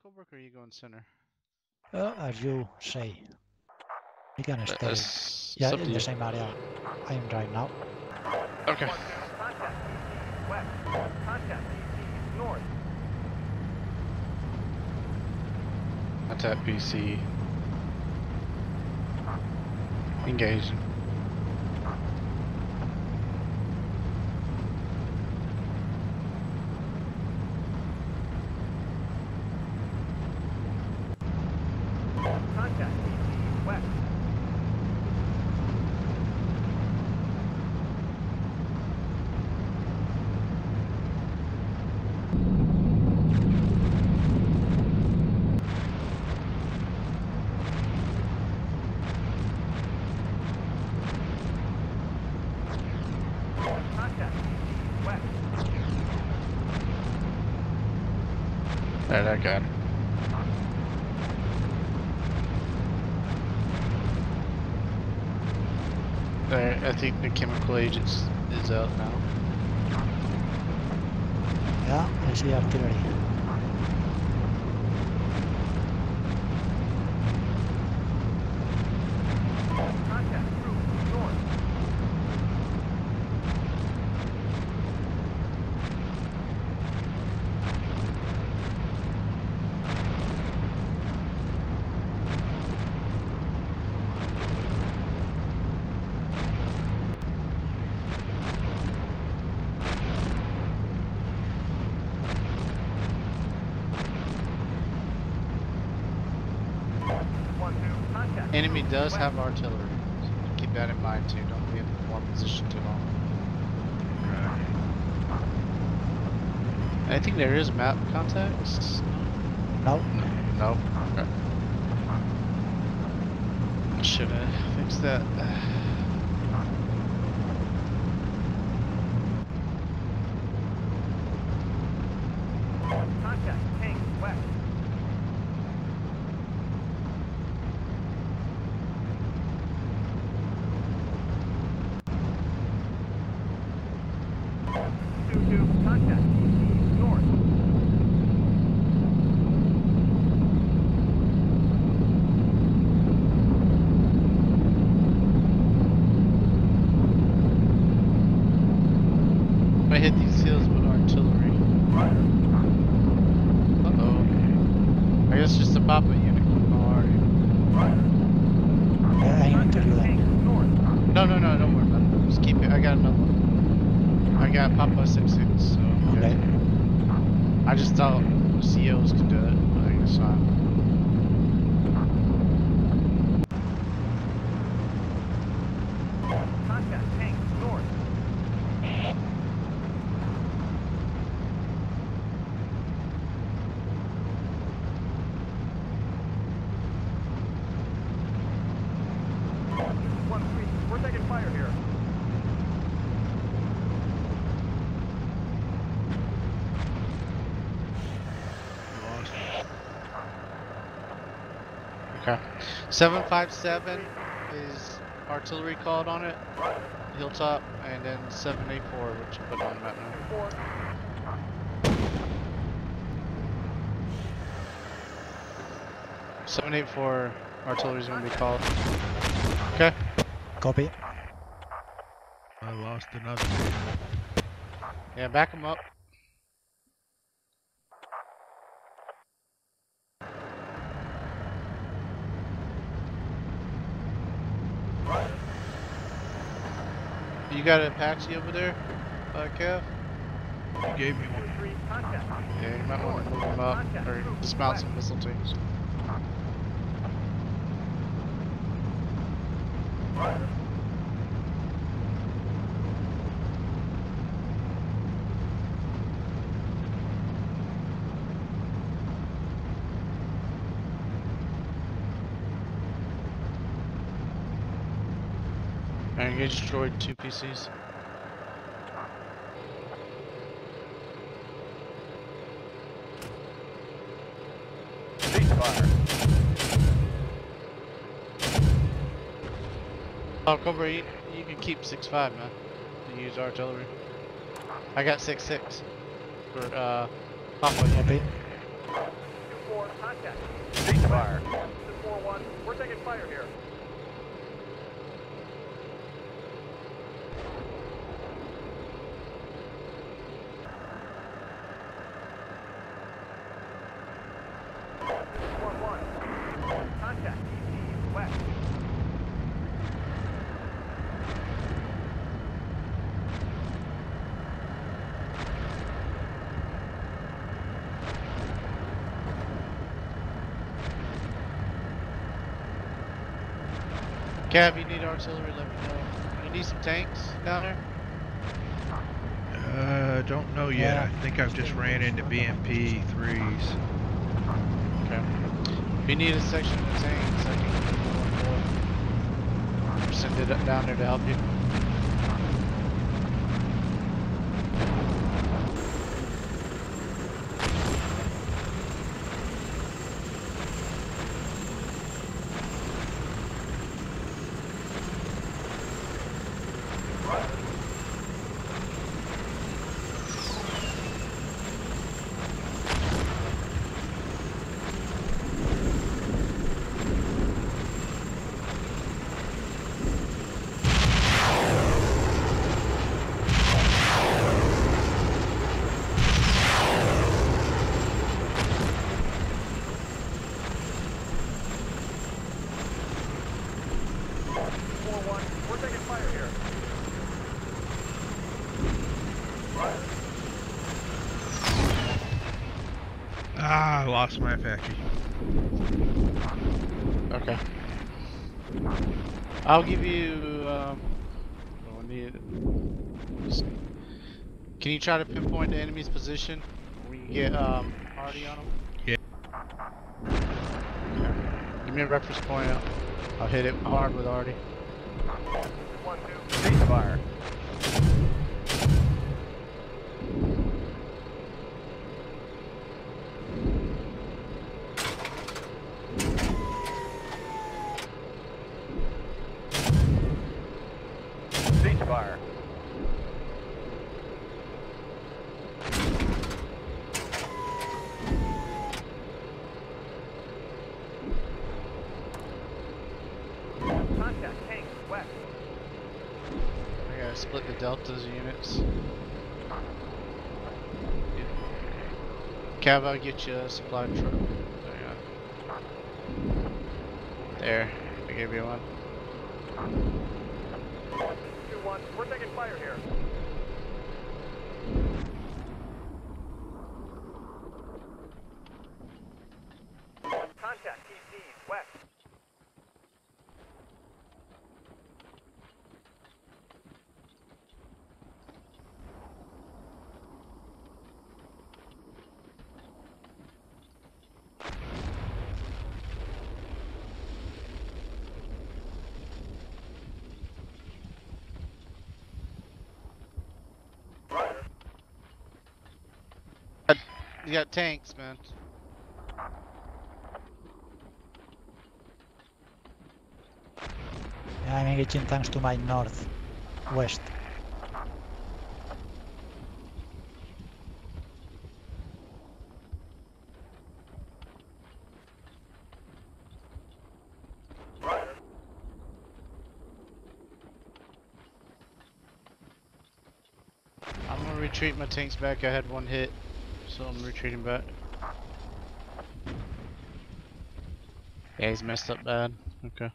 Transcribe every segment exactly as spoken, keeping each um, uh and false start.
Colbrook, or are you going center? Uh, as you say. You can stay. That's Yeah, up in to the you. same area I am right now. Okay. Contact E C west. Contact E C north. That's at P C. Engaging. Contact E C west. Contact E C west. Alright, I got it. Alright, I think the chemical agents is out now. Yeah, I see artillery. Contact troops north. One two. Contact. Enemy troops does west. have artillery. So keep that in mind too. Don't be in one position too long. I think there is map contacts. No, No. Okay. I should have fixed that. Contact tank west. Two two. Contact E C north. I hit these hills with artillery. Uh oh. I guess just a pop-up unit. Oh, alright. yeah, I aim to you Tank then. north. No, no, no, don't worry about it. Just keep it. I got another one. I got Papa six six, so. Okay. I just thought C Os could do it, but I guess not. Contact tank north. One three. We're taking fire here. Okay. seven five seven is artillery called on it. Hilltop, and then seven eight four, which you put on the map now. Four. seven eight four artillery is going to be called. Okay. Copy. I lost another. Yeah, back them up. You got an Apache over there, uh, Kev? You gave me one. Three. Contact. Yeah, you might want to move them up, or dismount some missile teams. And you destroyed two P Cs. Ceasefire. Oh, Cobra, you, you can keep six five, man. To use artillery. I got six six for uh Papa unit. Copy. Two four. Contact. Cease fire. This is four one. We're taking fire here. This is one one. Contact. East, west. Cav, you need artillery, let me know. You need some tanks down there? Uh, don't know yet. Yeah. I think I've just ran into B M P threes. Okay. If you need a section of tanks, I can give you one more. Or send it down there to help you. four one. We're taking fire here. Ah, I lost my Apache. Okay. I'll give you, um, oh, I need just- Can you try to pinpoint the enemy's position? We can get, um, Hardy on them? Yeah. Okay. Give me a reference point. I'll, I'll hit it hard with Hardy. One two. Cease fire. Cease fire. Contact tank west. I gotta split the deltas units. Cav, I'll get you a supply truck. There you go. There, I gave you one. two one. We're taking fire here. Contact T C west. You got tanks, man. Yeah, I'm engaging tanks to my north, west. I'm gonna retreat my tanks back. I had one hit, so I'm retreating back. Yeah, he's messed up bad. Okay.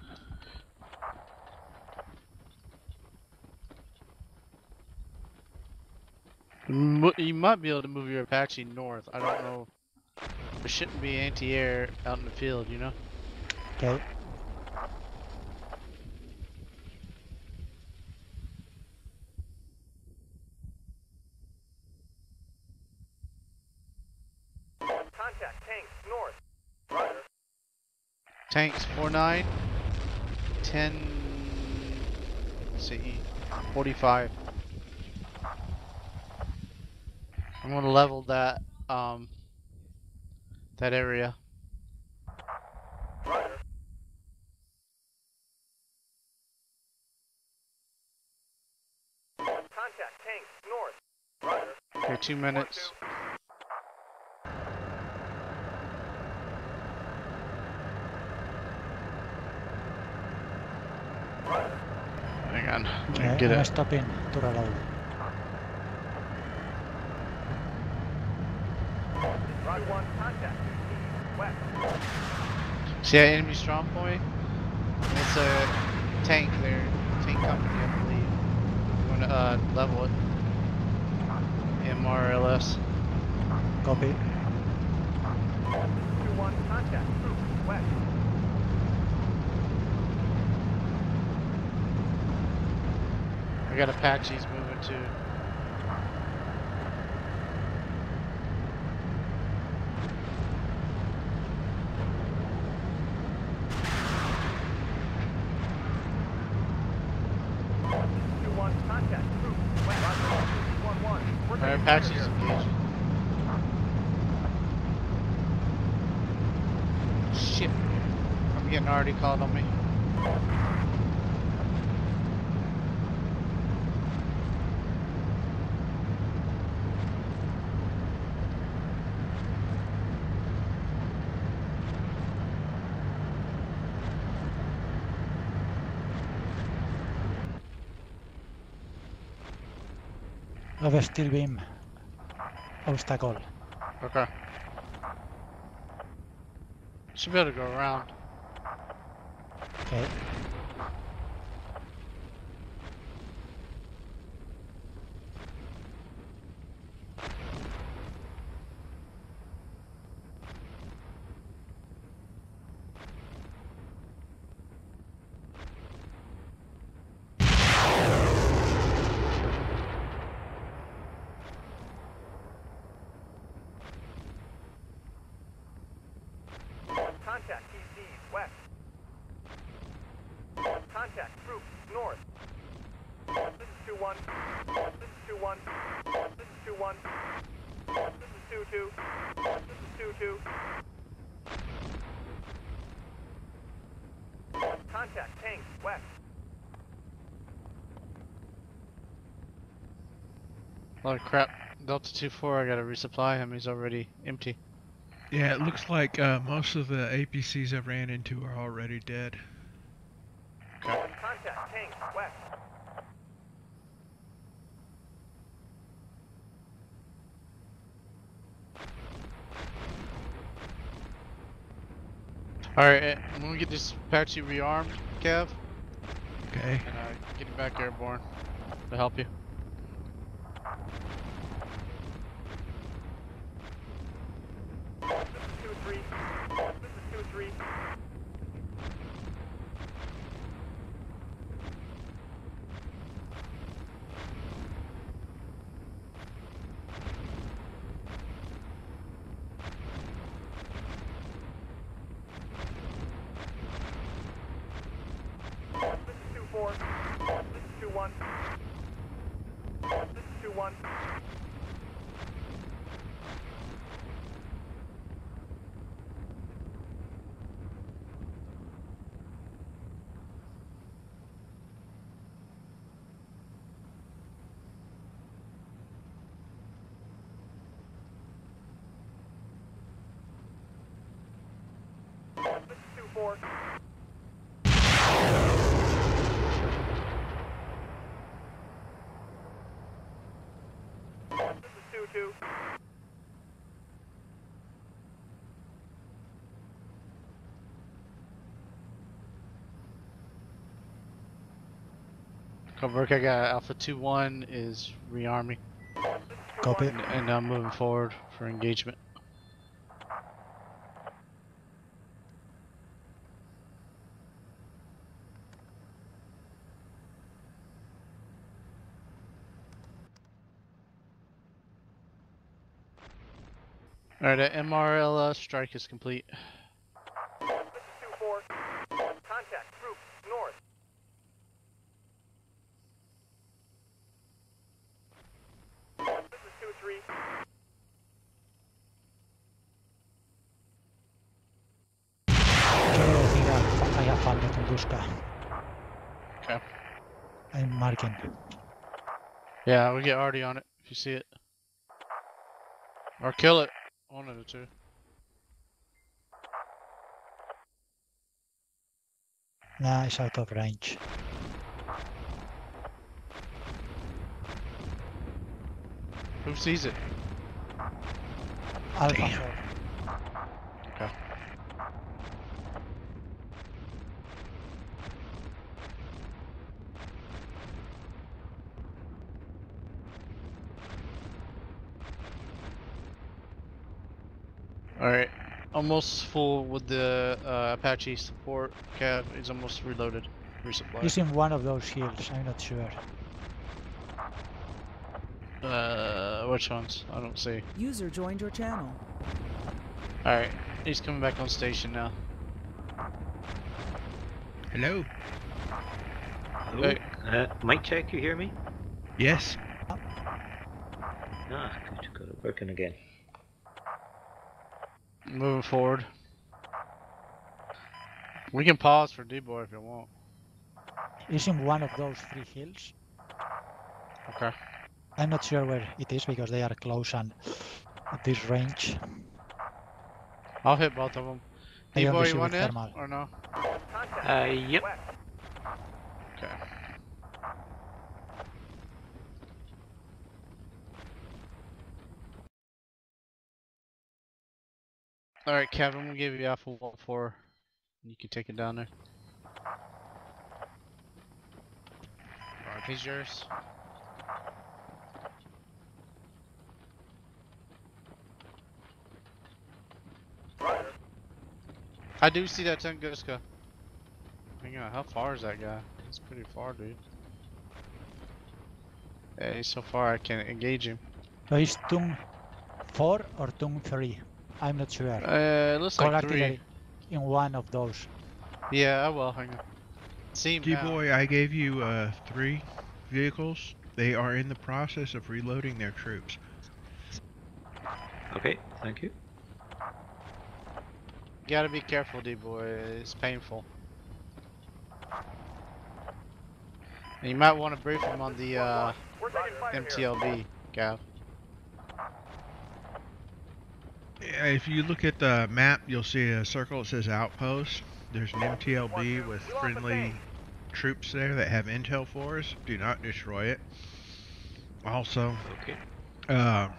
Mo- You might be able to move your Apache north. I don't know. There shouldn't be anti-air out in the field, you know? Okay. Contact tanks north. Tanks four nine, ten, let's see, forty-five. I'm gonna level that, um, that area. Contact tanks north. Okay, two minutes. Hang on. Let me Uh, get I'm it. stopping to reload. Roger one, contact. West. See that enemy strong point? It's a tank there. Tank company, I believe. I'm gonna uh, level it. M R L S. Copy. two one, contact. Troops, west. I got Apaches moving too. two one, contact. Troops, west. Roger one one. We're Alright, taking Apaches fire here. engaging. Shit. I'm getting already called on me. Over steel beam. Obstacle. Okay. Should be able to go around. Okay. Contact T Cs, west. Contact troops, north. This is two one. This is two one. This is two one. This is two two. This is two two. Contact tanks, west. Holy crap. Delta two four, I gotta resupply him. He's already empty. Yeah, it looks like uh, most of the A P Cs I ran into are already dead. Contact tanks, west. Alright, I'm gonna get this Apache rearmed, Kev, Okay. and uh, get him back airborne to help you. This is two three. This is two three. This is two four. This is two one. This is two one. This is two four. This is two two. Come work, I got Alpha two one is rearming, This is two Copy. one. and, and I'm moving forward for engagement. Alright, that M R L S strike is complete. This is two four. Contact troops north. This is two three. Okay, I think I, I have found the Tunguska. Okay. I'm marking. Yeah, we get Artie on it if you see it. Or kill it. One of the two. Nah, it's out of range. Who sees it? Alpha Damn. four. Okay. Alright. Almost full with the uh, Apache support. Cav is almost reloaded. Resupply. He's in one of those hills, I'm not sure. Uh, which ones? I don't see. User joined your channel. Alright. He's coming back on station now. Hello. Hello? Hey. Uh, mic check, you hear me? Yes. Ah, good, got it working again. Moving forward. We can pause for D-Boy if you want. He's in one of those three hills. Okay. I'm not sure where it is because they are close and at this range. I'll hit both of them. I only D-Boy, see you want with in thermal. or no? Contact. Uh, yep. West. Okay. Alright, Kevin, we'll give you Alpha one four. You can take it down there. Alright, he's yours. Roger. I do see that Tunguska. Hang on, how far is that guy? He's pretty far, dude. Yeah, he's so far I can't engage him. So he's Tung four or Tung three? I'm not sure. Uh, it looks Call like artillery three. in one of those. Yeah, I will. Hang on. See him now. D-Boy, I gave you uh, three vehicles. They are in the process of reloading their troops. Okay, thank you. You gotta be careful, D-Boy. It's painful. And you might want to brief him on the uh, We're taking fire M T here. L B, Gav. Yeah, If you look at the map, you'll see a circle that says outpost. There's an M T L B with friendly troops there that have intel for us. Do not destroy it. Also, Okay. uh,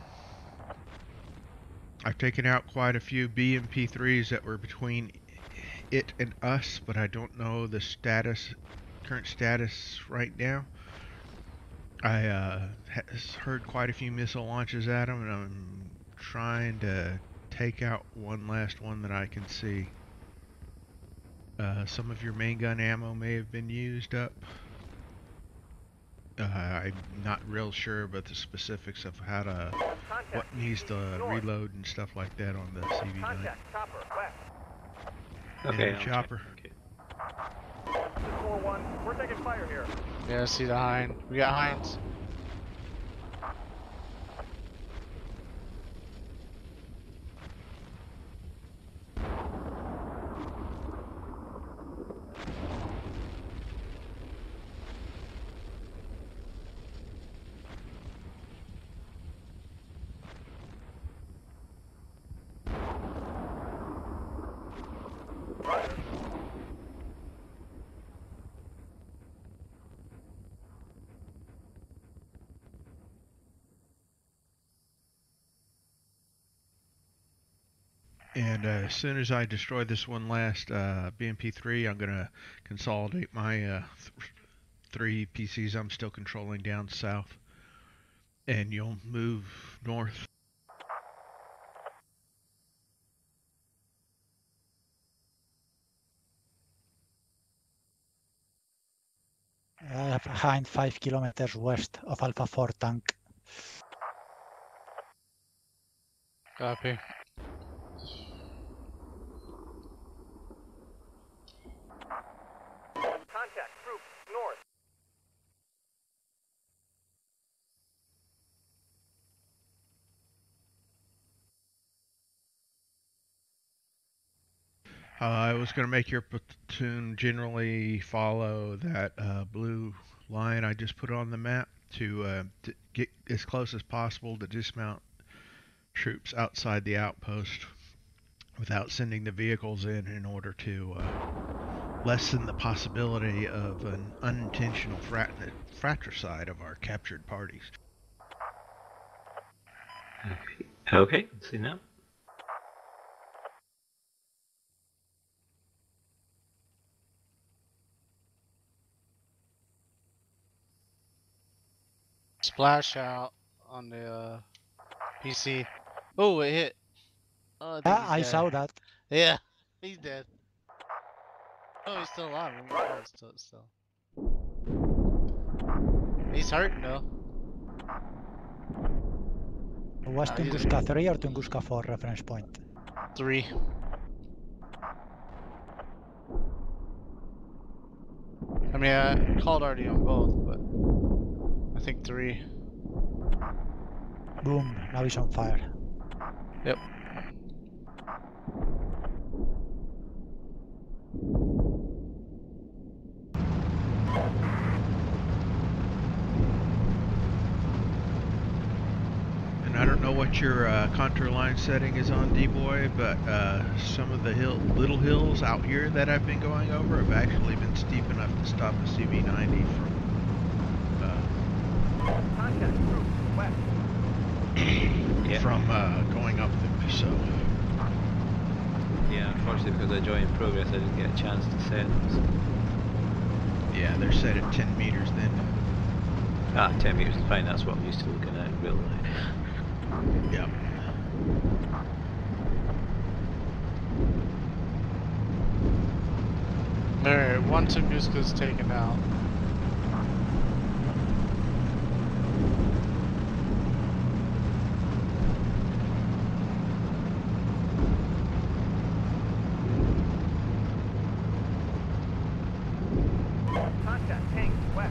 I've taken out quite a few B M P threes that were between it and us, but I don't know the status, current status right now. I uh, has heard quite a few missile launches at them, and I'm trying to take out one last one that I can see. Uh, some of your main gun ammo may have been used up. Uh, I'm not real sure about the specifics of how to, Contact. what needs to North. reload and stuff like that on the C V nine. Contact. Chopper. West. Okay, And I'll chopper. check. Okay. This is four one. We're taking fire here. Yeah, I see the Hind. We got Hinds. Roger. And uh, as soon as I destroy this one last uh, B M P three, I'm going to consolidate my uh, th three P Cs I'm still controlling down south. And you'll move north. I have a Hind five kilometers west of Alpha four tank. Copy. Contact. Troops. North. Uh, I was going to make your platoon generally follow that uh, blue line I just put on the map to, uh, to get as close as possible to dismount troops outside the outpost without sending the vehicles in in order to uh, lessen the possibility of an unintentional frat fratricide of our captured parties. Okay, see now. Splash out on the uh, P C. Oh, it hit. Oh, I think Yeah, he's I dead. saw that. Yeah, he's dead. Oh, he's still alive. Oh, still, still. He's hurting though. Was Ah, he's- Tunguska three or Tunguska four reference point? Three. I mean, I called already on both, but I think three. Boom, now he's on fire. Yep. And I don't know what your uh, contour line setting is on, D-Boy, but uh, some of the hill, little hills out here that I've been going over have actually been steep enough to stop a C V ninety from uh, Contact group west. Yeah. from uh, going up them. So Yeah, unfortunately because I joined Progress I didn't get a chance to set them. So. yeah, they're set at ten meters then. Ah, ten meters is fine, that's what I'm used to looking at in real life. Yep. Alright, one Tunguska's taken out. Contact tank west.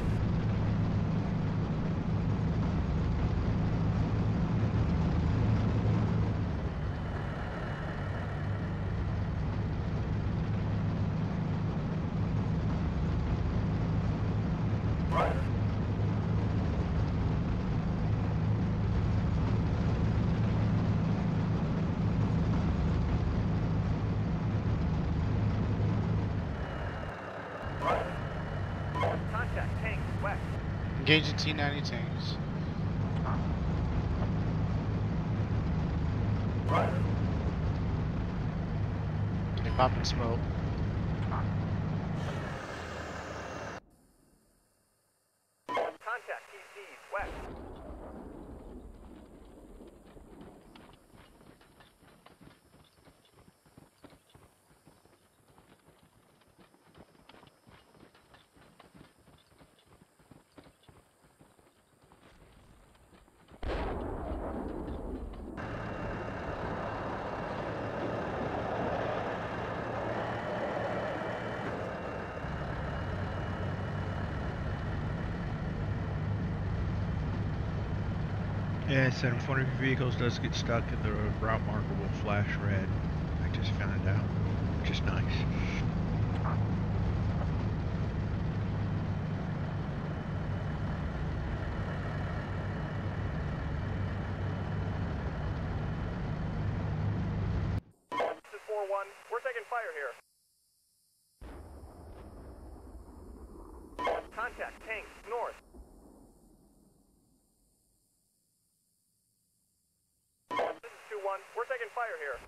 Contact tank west. Engaging T ninety tanks. They popping smoke. Contact T Cs west. Yeah, it said if one of your vehicles does get stuck in the route marker will flash red. I just found out, which is nice. This is four one. We're taking fire here. Contact tank north. This is two one. We're taking fire here.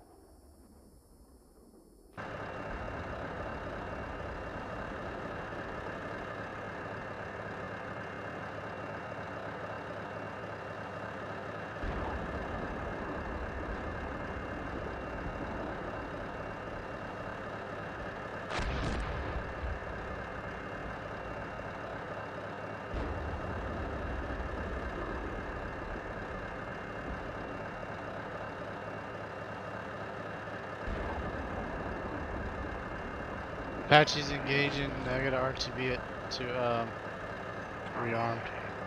Apache's engaging. I got to R T B it to um, rearmed.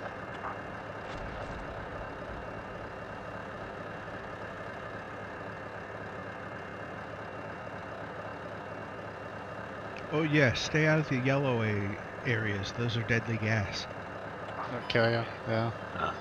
Oh yeah, stay out of the yellow a areas. Those are deadly gas. Okay, yeah. yeah. Ah.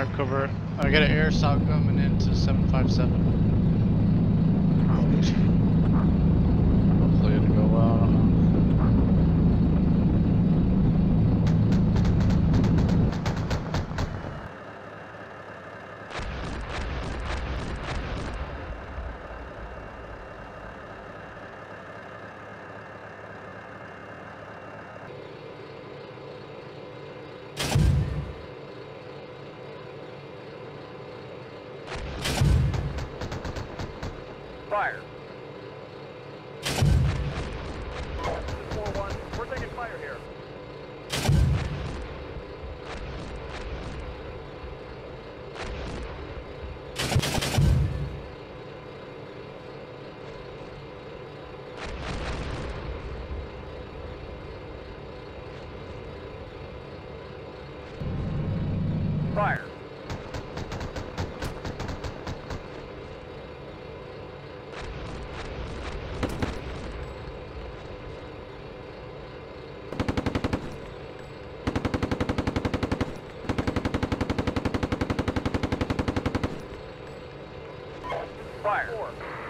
Air cover. I got an air assault coming into seven five seven. Hopefully it'll go well. I don't know. Fire. This is four one. We're taking fire here. Fire. Fire. Four.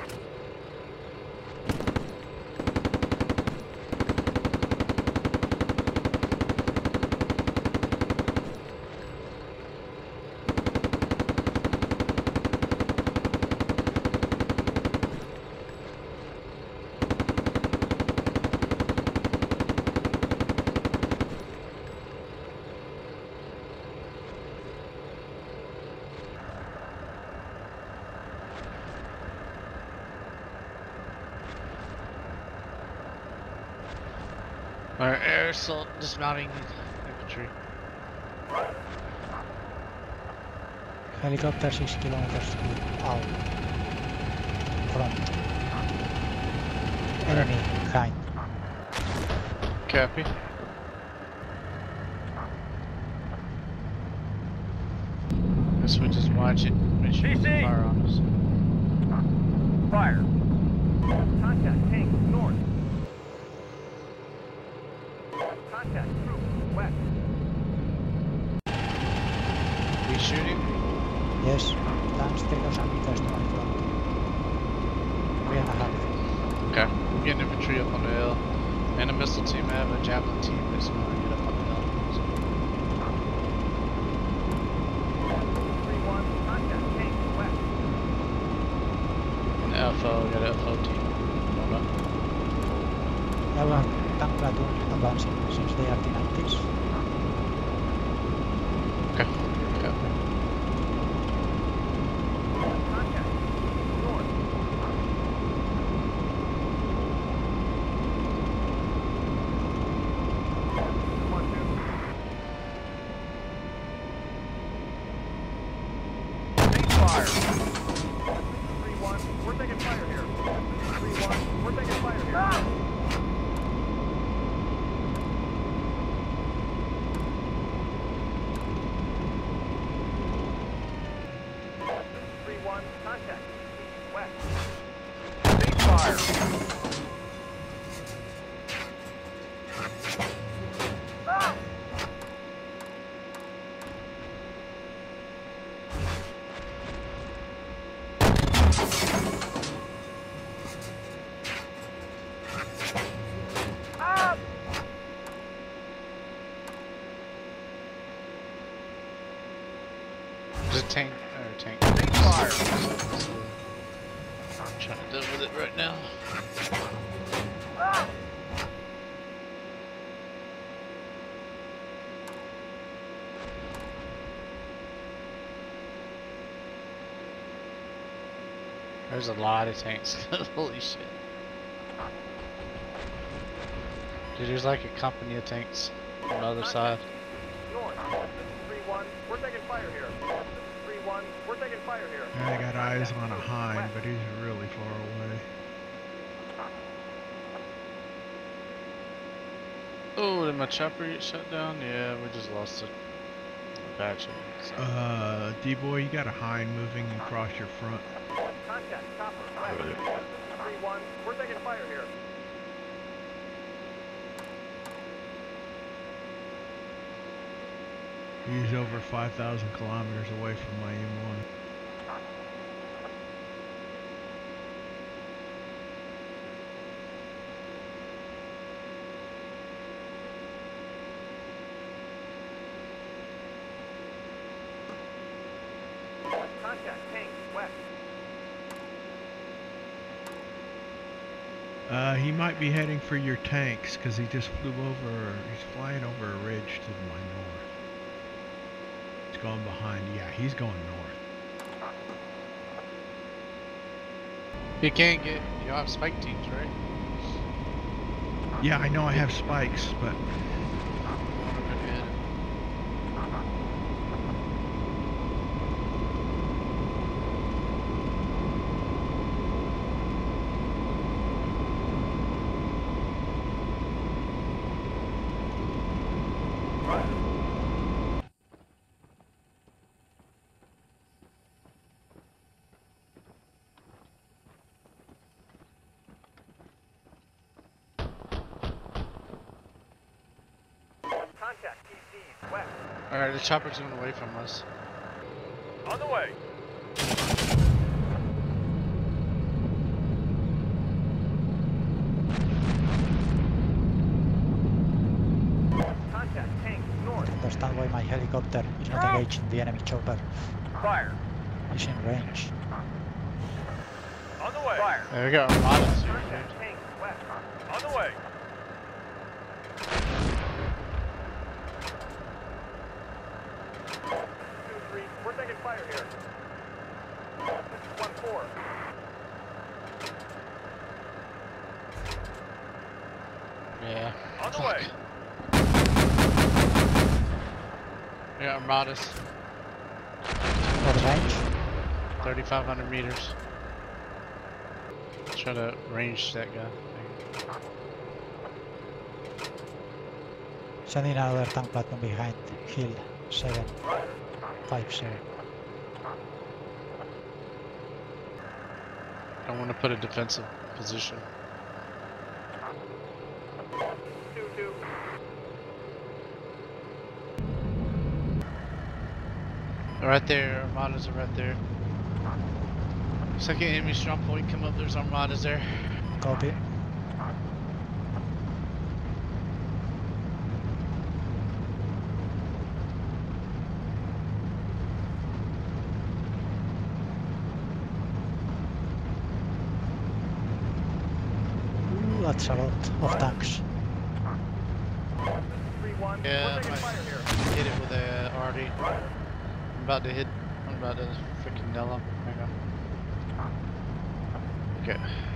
Our air assault dismounting infantry. Helicopter six kilometers out. Front. Enemy behind. Copy. Guess we just watch it. Make sure D C. there's fire on us. Fire. Contact tank north. Contact troops west. We shooting? Yes, stands three thousand meters to my front. Three and a half. Okay. We're getting infantry up on the hill. And a missile team, I have a javelin team that's going to get up on the hill. three one. Contact tank west. And F O, we got an F O team. Going up. I have a tank platoon advancing since they are T nineties. Okay. Copy. Contact north. One two. Take fire. Three one. We're taking fire here. Three one. We're taking fire here. Three one. Contact. West. Take fire. Ah! Ah! There's a tank, or tank. Take fire. I'm trying to deal with it right now. Ah! There's a lot of tanks. Holy shit. Dude, there's like a company of tanks on the other side. North. This is three one. We're taking fire here. This is three one. We're taking fire here. I got eyes on a hind, but he's really far away. Oh, did my chopper get shut down? Yeah, we just lost it. Actually. So. Uh, D-boy, you got a hind moving across your front. Contact chopper. West. This is three one. We're taking fire here. He's over five thousand kilometers away from my M one. Contact tank west. Uh, he might be heading for your tanks because he just flew over, he's flying over a ridge to my north. He's going behind, yeah, he's going north. You can't get, you have spike teams, right? Yeah, I know I have spikes, but Contact T C west. Alright, the chopper's going away from us. On the way. Contact tank north. Understand why my helicopter is not engaging the enemy chopper. Fire. It's in range. On the way. Fire. There we go, Armadas here, Contact dude. tank west. On the way. Two three. We're taking fire here. This is one four. Yeah. On the Fuck. way. Yeah, Armadas. For range. thirty-five hundred meters. Try to range that guy. Sending another tank platform behind. Hill seven five zero. I want to put a defensive position. Two two. Right there, Armadas are right there. Second enemy strong point, come up, there's Armadas there. Copy. Ooh, that's a lot of tanks. Three one. Yeah, We're taking my- fire here. Hit it with a R D. I'm about to hit, I'm about to freaking nail him. Hang on. Okay.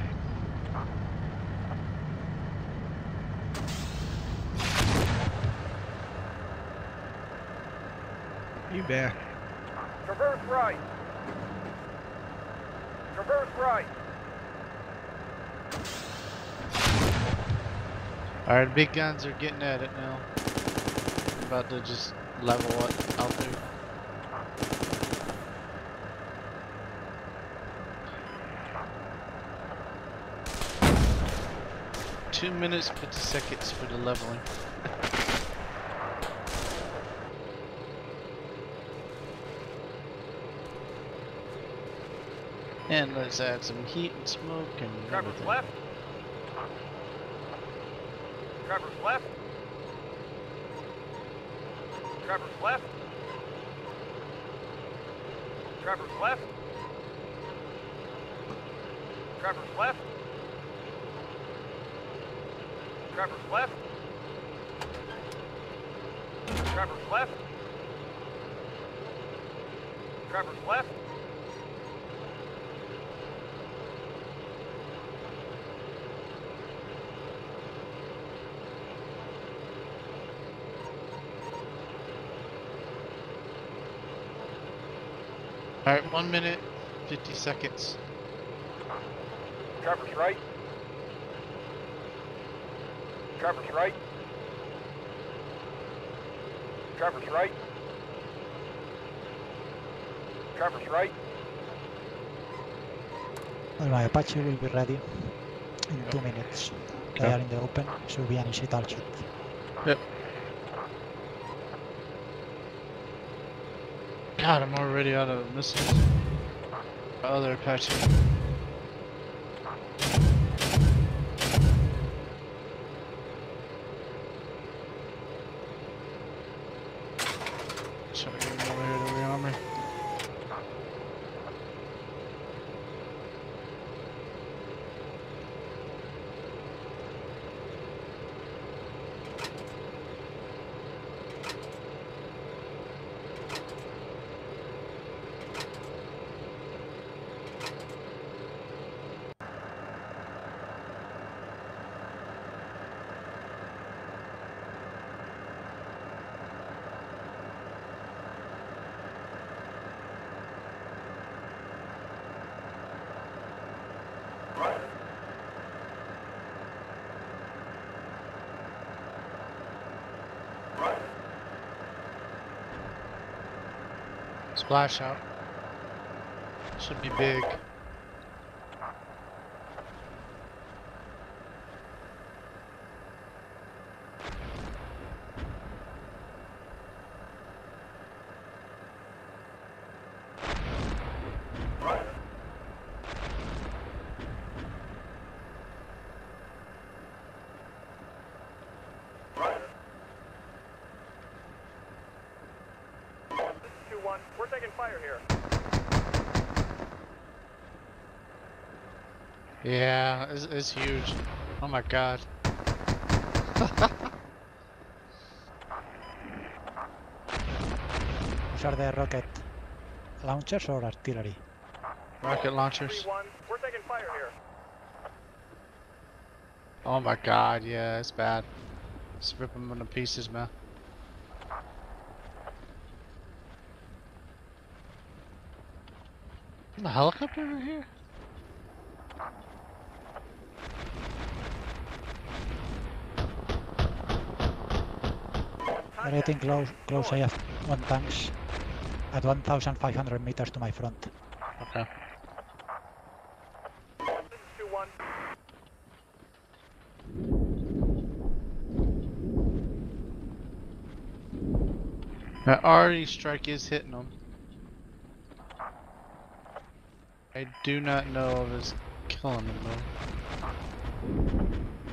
you bet. Traverse right. Traverse right. Alright, big guns are getting at it now. I'm about to just level it out there. Two minutes, fifty seconds for the leveling. And let's add some heat and smoke and Traverse everything. left. Traverse left. Traverse left. Traverse left. Traverse left. Traverse left. Traverse left. Traverse left. Alright, one minute, fifty seconds. Traverse right. Traverse right. Traverse right. Traverse right. Well, my Apache will be ready in two minutes. They are in the open, should be an easy target. Yep. God, I'm already out of missiles. Other Apache. Should I get over here to rearm me? Splash out. Should be big. two one, we're taking fire here. Yeah, it's, it's huge. Oh my god. Those are the rocket launchers or artillery? Rocket launchers. three one, we're taking fire here. Oh my god, yeah, it's bad. Just rip them into pieces, man. There's a helicopter over here? They're getting close, close. I have one tanks at one thousand five hundred meters to my front. Okay. This is two one. That R E strike is hitting them. I do not know if it's killing them though.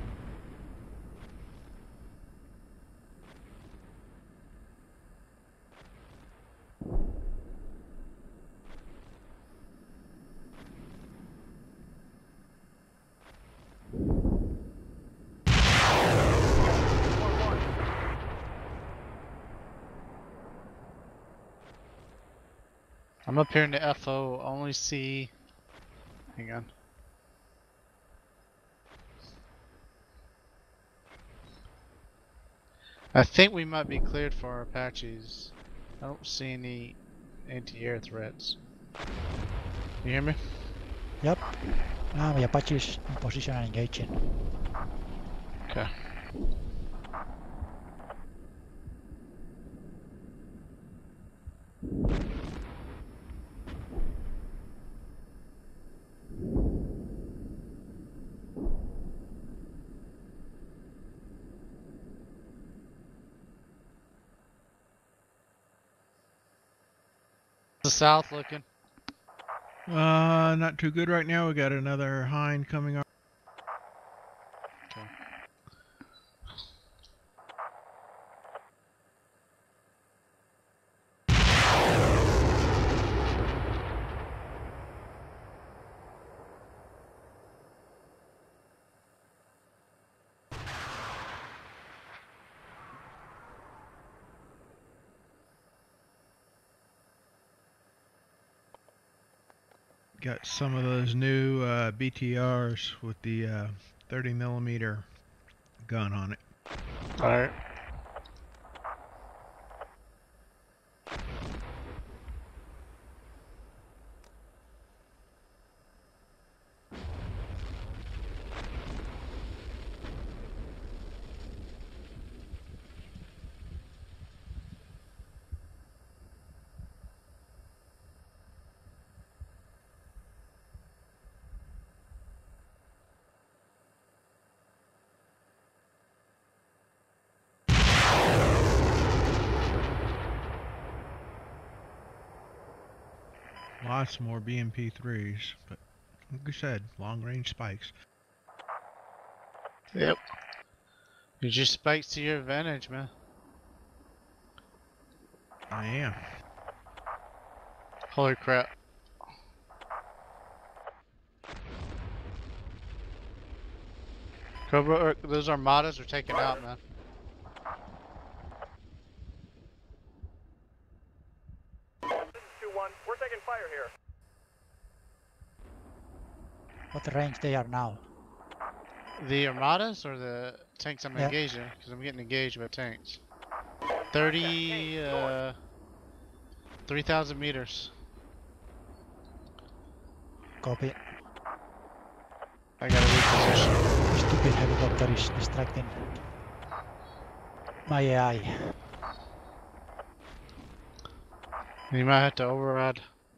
I'm up here in the F O, only see. Hang on. I think we might be cleared for our Apaches. I don't see any anti-air threats. You hear me? Yep. Now my Apache is in position and engaging. Okay. The south looking. Uh, not too good right now. We got another hind coming up. Okay. Got some of those new uh, B T Rs with the uh, thirty millimeter gun on it. Alright. lots more B M P threes, but like I said, long range spikes. Yep. Use your spikes to your advantage, man. I am. Holy crap. Cobra, or those armadas are taken out, man. This is two one. We're taking fire here. What range they are now? The armadas or the tanks I'm Yeah. engaging? Because I'm getting engaged by tanks. thirty, uh, three thousand meters. Copy. I gotta reposition. Stupid helicopter is distracting my A I. You might have to override.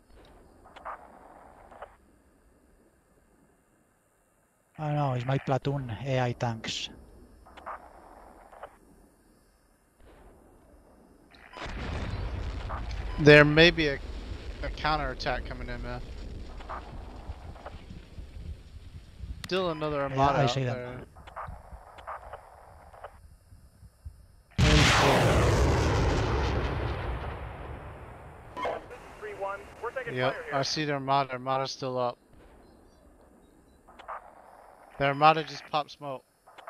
I don't know, it's my platoon A I tanks. There may be a, a counterattack coming in, man. Still another armada I out see them. there. This is three one. We're taking Yep, fire I here. see the armada. Armada's still up. The armada just popped smoke.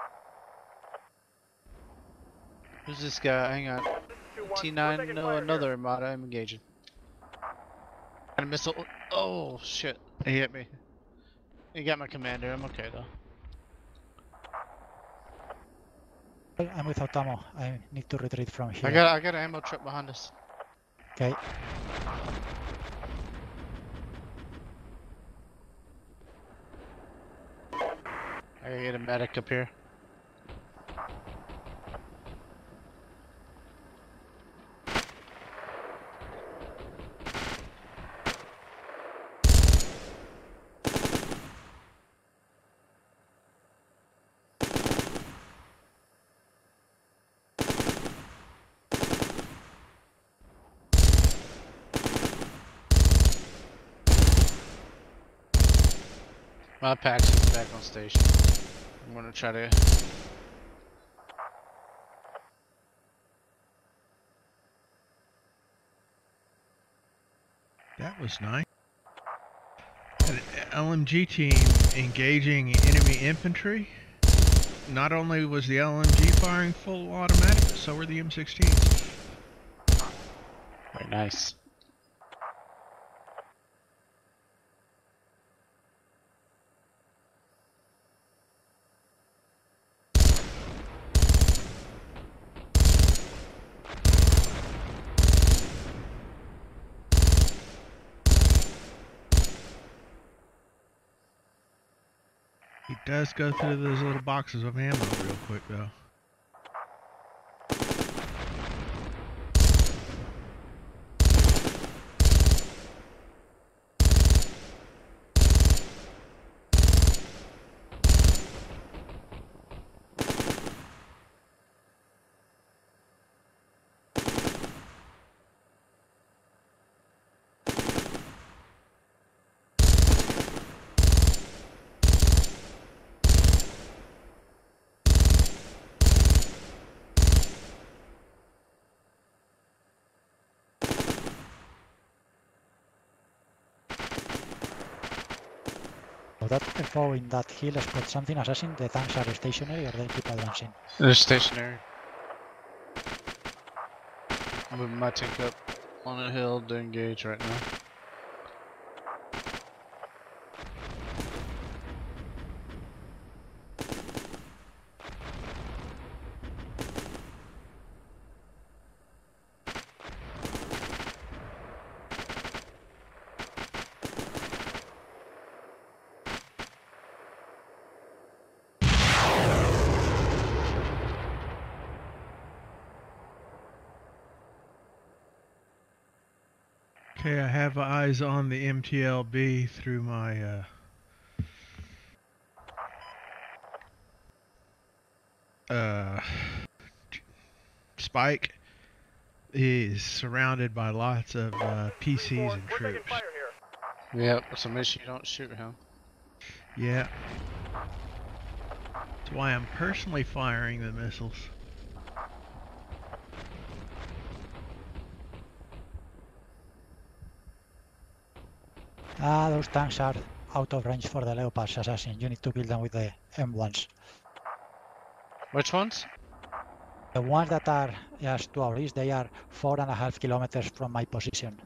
Who's this guy? Hang on. This is two one. T We're nine, taking no, fire another here. armada. I'm engaging. And a missile. Oh shit! He hit me. He got my commander. I'm okay though. I'm without ammo. I need to retreat from here. I got I got an ammo truck behind us. Okay. I gotta get a medic up here. My Apache's back on station. I'm gonna try to. That was nice. An L M G team engaging enemy infantry. Not only was the L M G firing full automatic, but so were the M sixteens. Very nice. He does go through those little boxes of ammo real quick though. So that F O in that hill spot something assassin, the tanks are stationary or they keep advancing? They're stationary. I'm moving my tank up on a hill to engage right now. Okay, I have eyes on the M T L B through my uh, uh, Spike is surrounded by lots of uh, P Cs and We're taking troops. fire here. Yep, so make sure you don't shoot him. Yeah. That's why I'm personally firing the missiles. Ah, those tanks are out of range for the Leopards assassin. You need to kill them with the M ones. Which ones? The ones that are just to our east, they are four and a half kilometers from my position.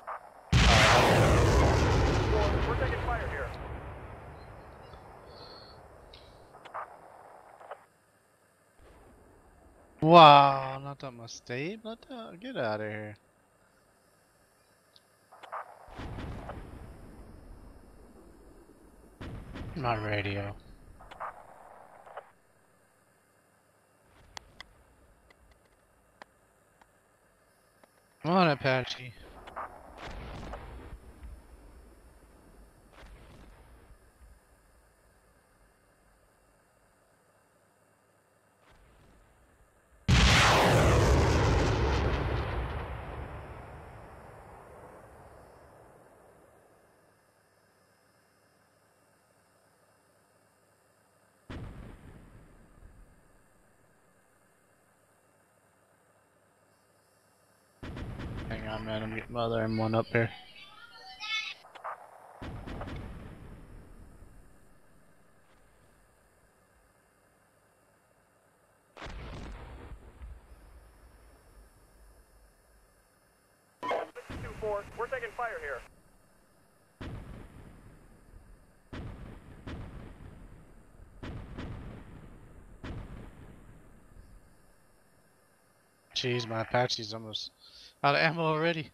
We're taking fire here. Wow, not that mistake. Not that. Get out of here. My radio. Come on, Apache. Hang on, man. I'm getting my other M one up here. This is two four. We're taking fire here. Jeez, my Apache's almost out of ammo already.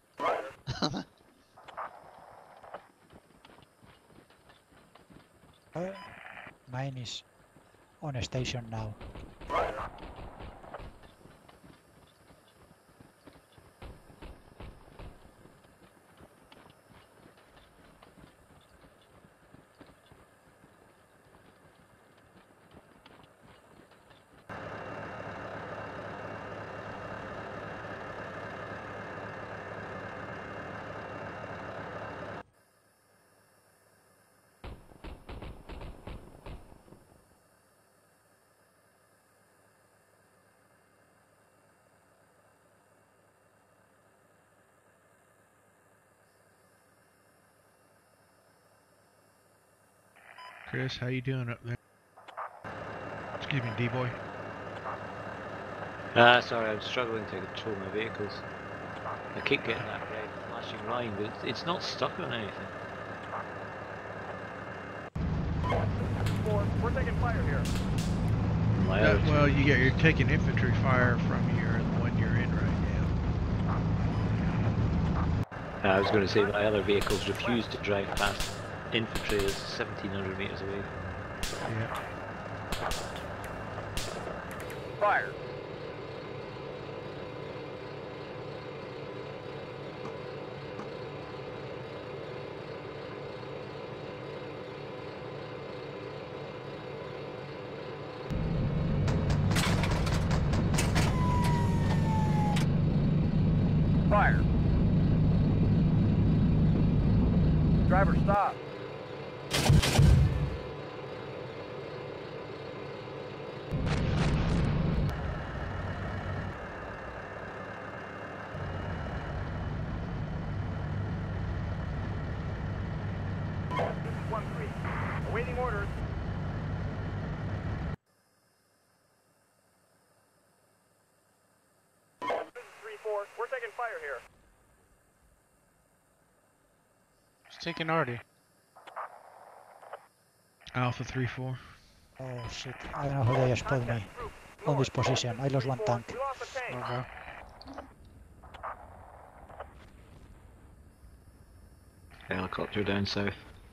Uh, mine is on a station now. Chris, how you doing up there? Excuse me, D-boy. Ah, sorry, I'm struggling to control my vehicles. I keep getting that red flashing line, but it's, it's not stuck on anything. Four. We're taking fire here. My Uh, other two- well, you get you're taking infantry fire from your the one you're in right now. I was going to say my other vehicles refuse to drive past infantry that's seventeen hundred meters away. Yeah. Fire. Fire. Driver, stop. This is one three. Awaiting orders. This is three four. We're taking fire here. It's taking already. Alpha three four. Oh shit, I don't know how they spotted me on this position. I lost one tank. We lost the tank. Okay. Helicopter down south.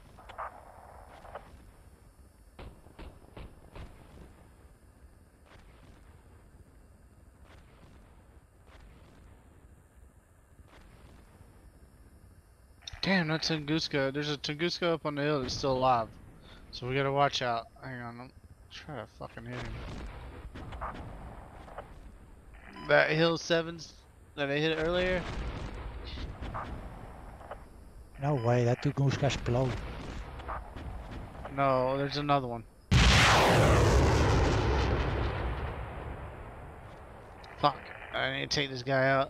Damn, that Tunguska. There's a Tunguska up on the hill that's still alive. So we gotta watch out. Hang on, I'm trying to fucking hit him. That hill sevens that I hit earlier. No way, that two goose guys blow. No, there's another one. Fuck, I need to take this guy out.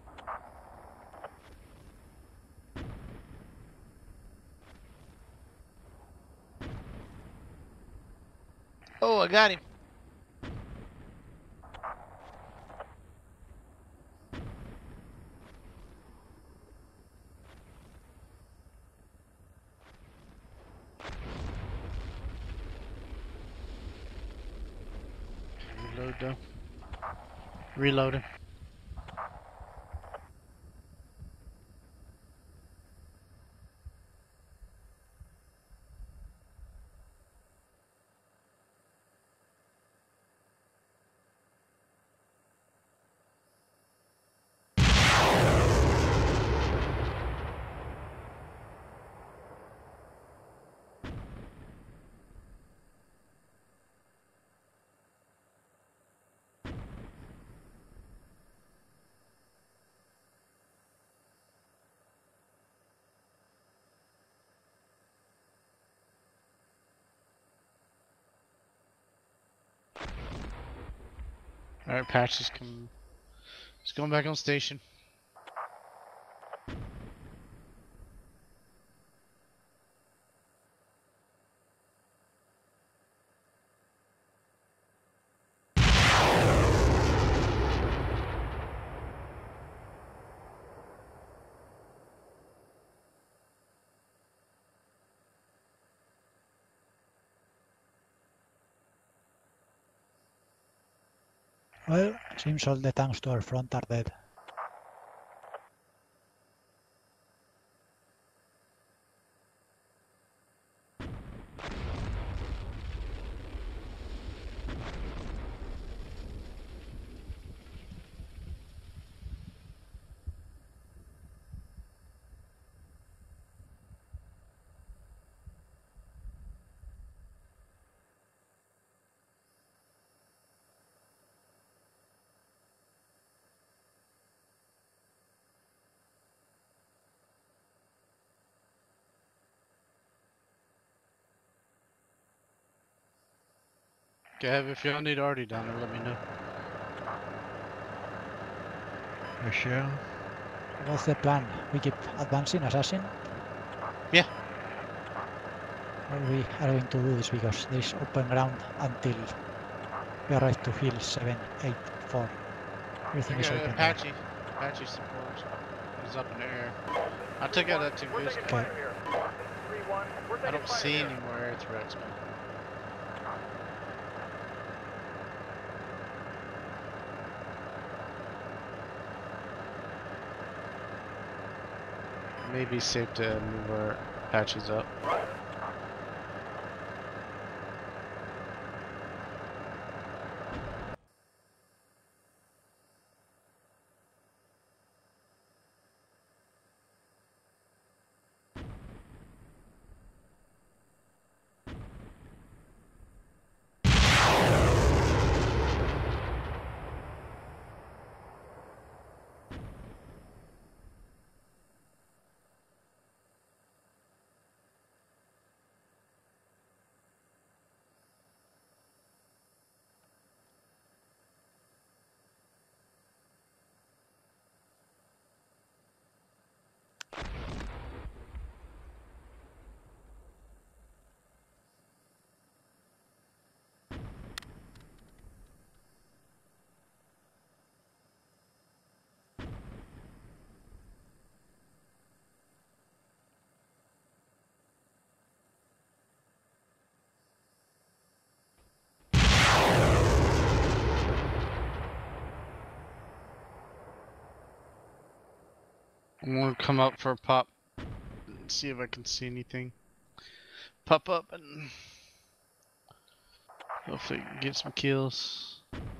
Oh, I got him. Reload though. Reloading. Alright, Patch is coming. He's going back on station. Well, seems all the tanks to our front are dead. Gav, if y'all need Artie down there, let me know. I shall. What's the plan? We keep advancing, assassin? Yeah. Or we are going to do this because there is open ground until we arrive to hill seven eight four. Everything is Yeah, open. Apache. Apache support. He's up in the air. I took out that two We're goose. taking Okay. fire here. three one. We're I taking don't fire see here. any more air threats, man. Maybe safe to move our Apaches up. I'm gonna come up for a pop and see if I can see anything. Pop up and hopefully get some kills.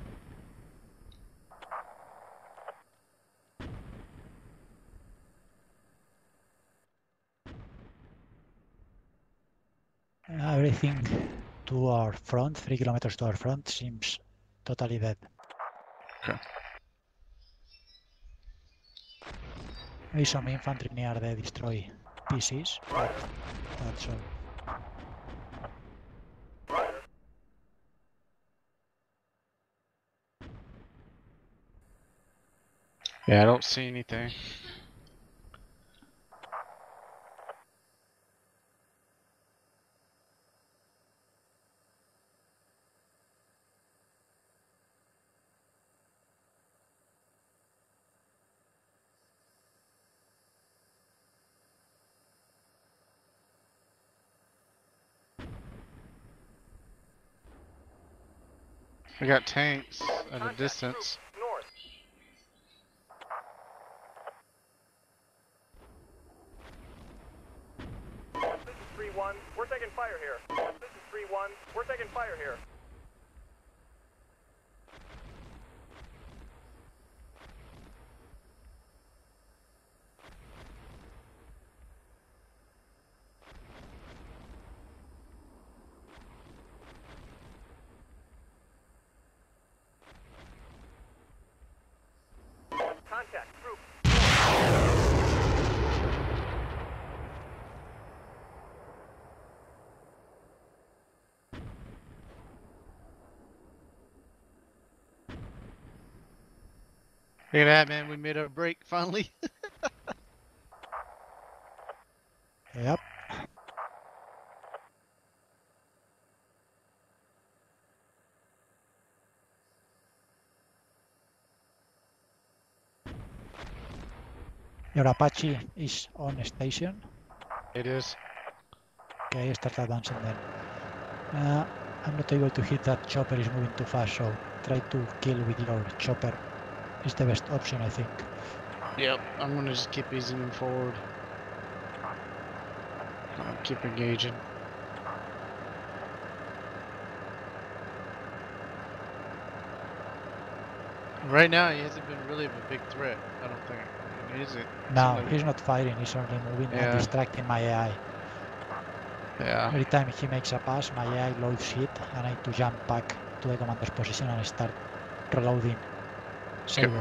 Everything to our front, three kilometers to our front, seems totally dead. Okay. Maybe some infantry near the destroy pieces, but that's all. Roger. Yeah, I don't see anything. We got tanks at a Contact distance. troops north. This is three one. We're taking fire here. This is three one. We're taking fire here. Contact troops. Look at that, man. We made our break finally. Yep. Your Apache is on station. It is. Okay, start advancing then. Uh, I'm not able to hit that chopper, is moving too fast, so try to kill with your chopper. Is the best option, I think. Yep. I'm gonna just keep easing him forward. I'll keep engaging. Right now, he hasn't been really of a big threat. I don't think. I mean, is it? No, Seems like- he's not fighting, he's only moving Yeah. and distracting my A I. Yeah. Every time he makes a pass, my A I loads hit and I need to jump back to the commander's position and start reloading. Saber.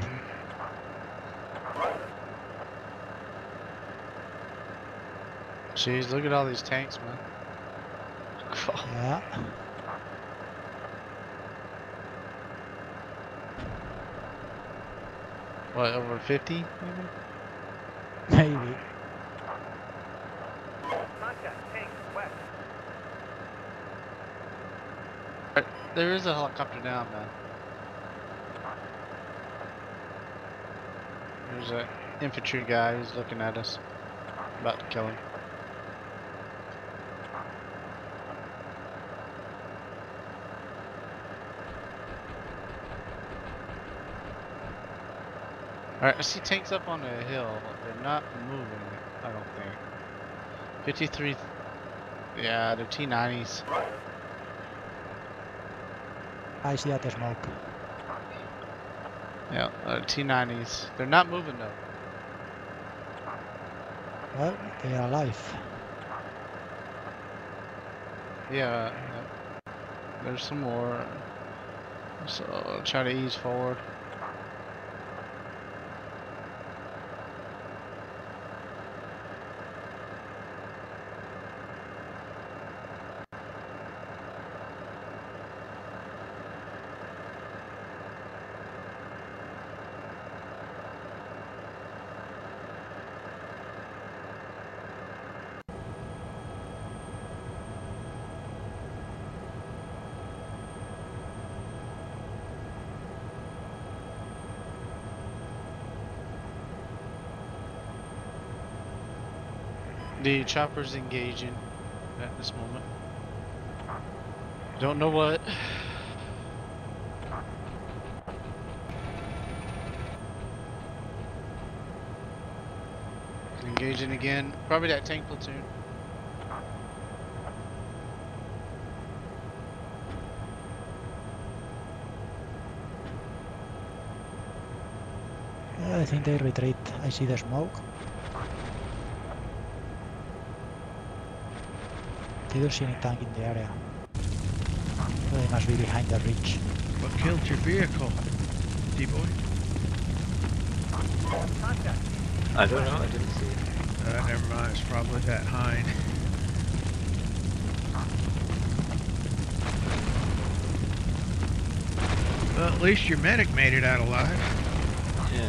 Jeez, look at all these tanks, man. Yeah. What, over fifty, maybe? Maybe. Contact tank west. There is a helicopter down, man. There's an infantry guy who's looking at us. About to kill him. Alright, I see tanks up on the hill. They're not moving, I don't think. fifty-three. Yeah, they're T nineties. I see that smoke. Yeah, uh, T nineties. They're not moving though. Well, they are alive. Yeah, yeah. There's some more. So I'll try to ease forward. The chopper's engaging at this moment. Don't know what. Engaging again. Probably that tank platoon. Yeah, I think they retreat. I see the smoke. They don't see any tank in the area. So they must be behind the ridge. What killed your vehicle, D-boy? Contact. I don't know, I didn't see it. Uh, never mind, it's probably that Hind. Well, at least your medic made it out alive. Yeah.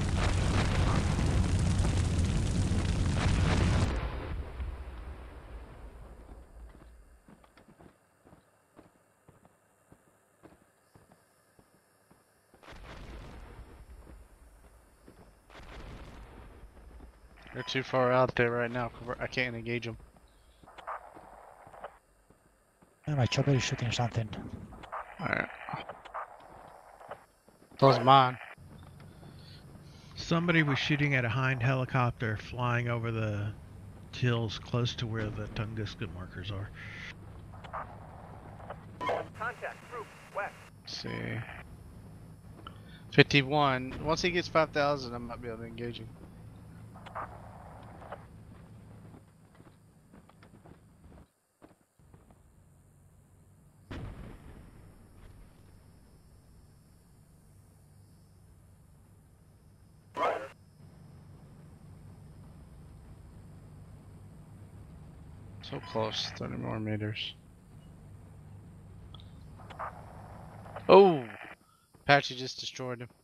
They're too far out there right now. I can't engage them. Oh, my chopper is shooting something. Alright. Those mine. Somebody was shooting at a Hind helicopter flying over the hills close to where the Tunguska markers are. Contact group west. Let's see. fifty-one. Once he gets five thousand, I might be able to engage him. So close, thirty more meters. Oh! Apache just destroyed him.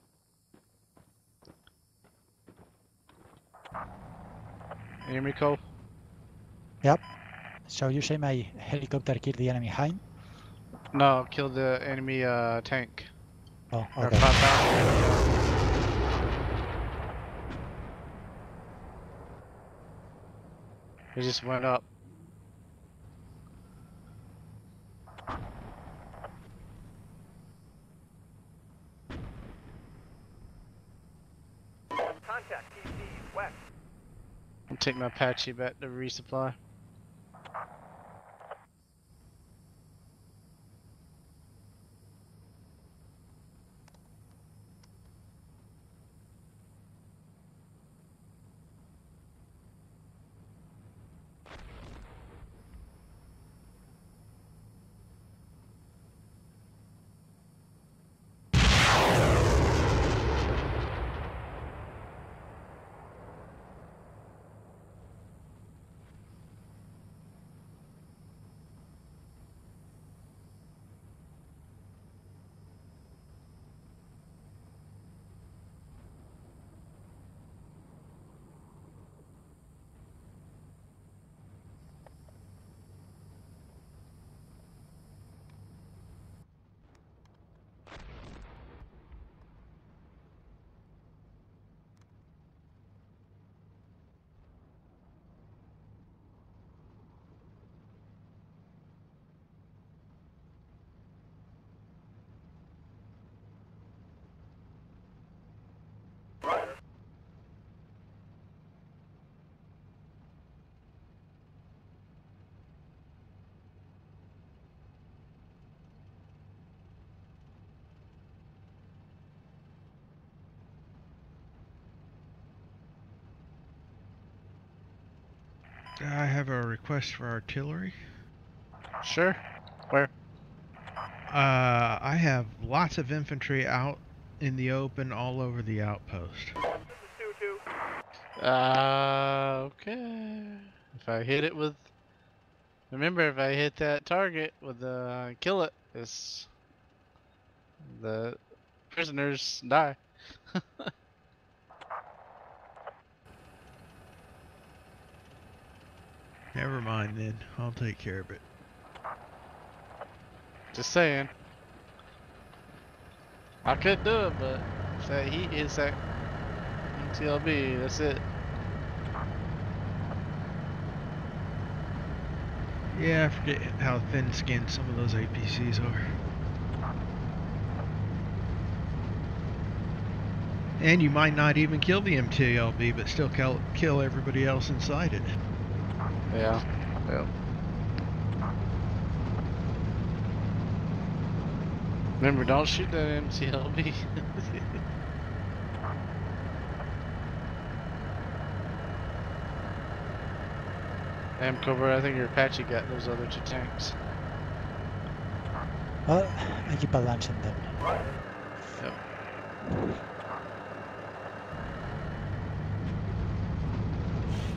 You hear me, Cole? Yep. So you say my helicopter killed the enemy Hind? No, killed the enemy uh, tank. Oh, Or okay. five thousand. It just went up. Contact T C west. I'll take my Apache back to resupply. I have a request for artillery. Sure. Where? Uh, I have lots of infantry out in the open all over the outpost. This is two two. Uh, okay. If I hit it with, remember, if I hit that target with the uh, kill it, it's the prisoners die. Never mind then, I'll take care of it. Just saying. I could do it, but if that heat hits that E T L B, that's it. Yeah, I forget how thin-skinned some of those A P Cs are. And you might not even kill the M T L B, but still kill, kill everybody else inside it. Yeah. Yeah. Remember, don't shoot that M T L B. Damn, Cobra, I think your Apache got those other two tanks. Well, I keep advancing then. Yep.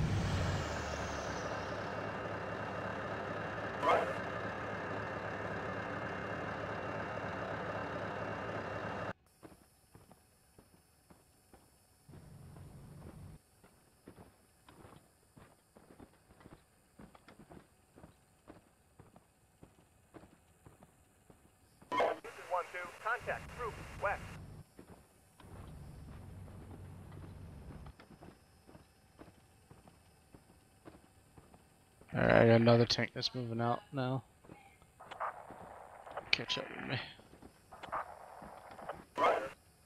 two. Contact. Group. West. Alright, another tank that's moving out now. Catch up with me. Roger.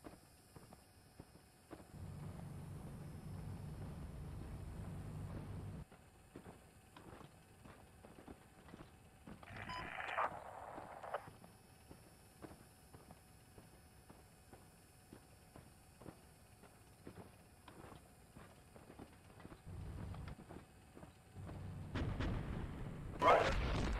Roger.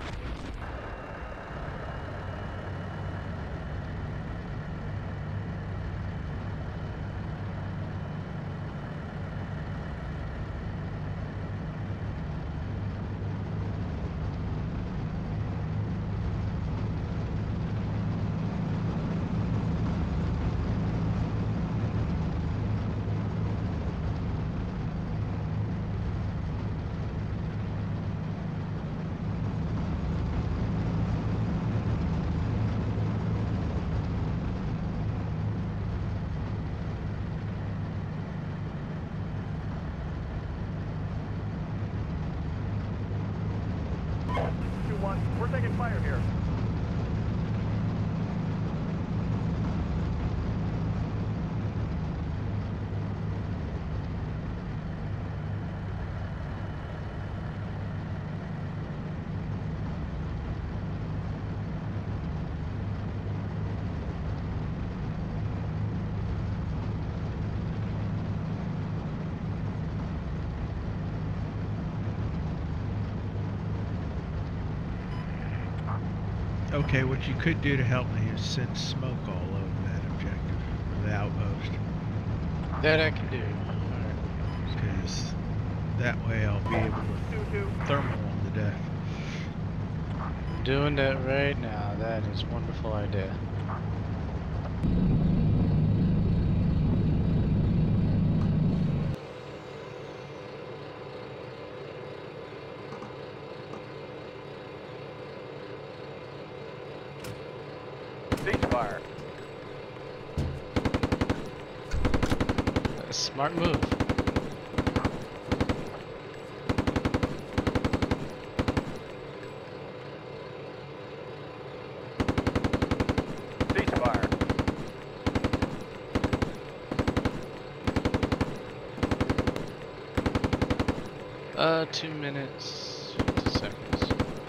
two one. We're taking fire here. Okay, what you could do to help me is send smoke all over that objective, or the outpost. That I can do. Alright. Because that way I'll be able to two two. thermal them to death. Doing that right now. That is a wonderful idea. Ceasefire. A smart move. Ceasefire. Uh, two minutes, fifty seconds.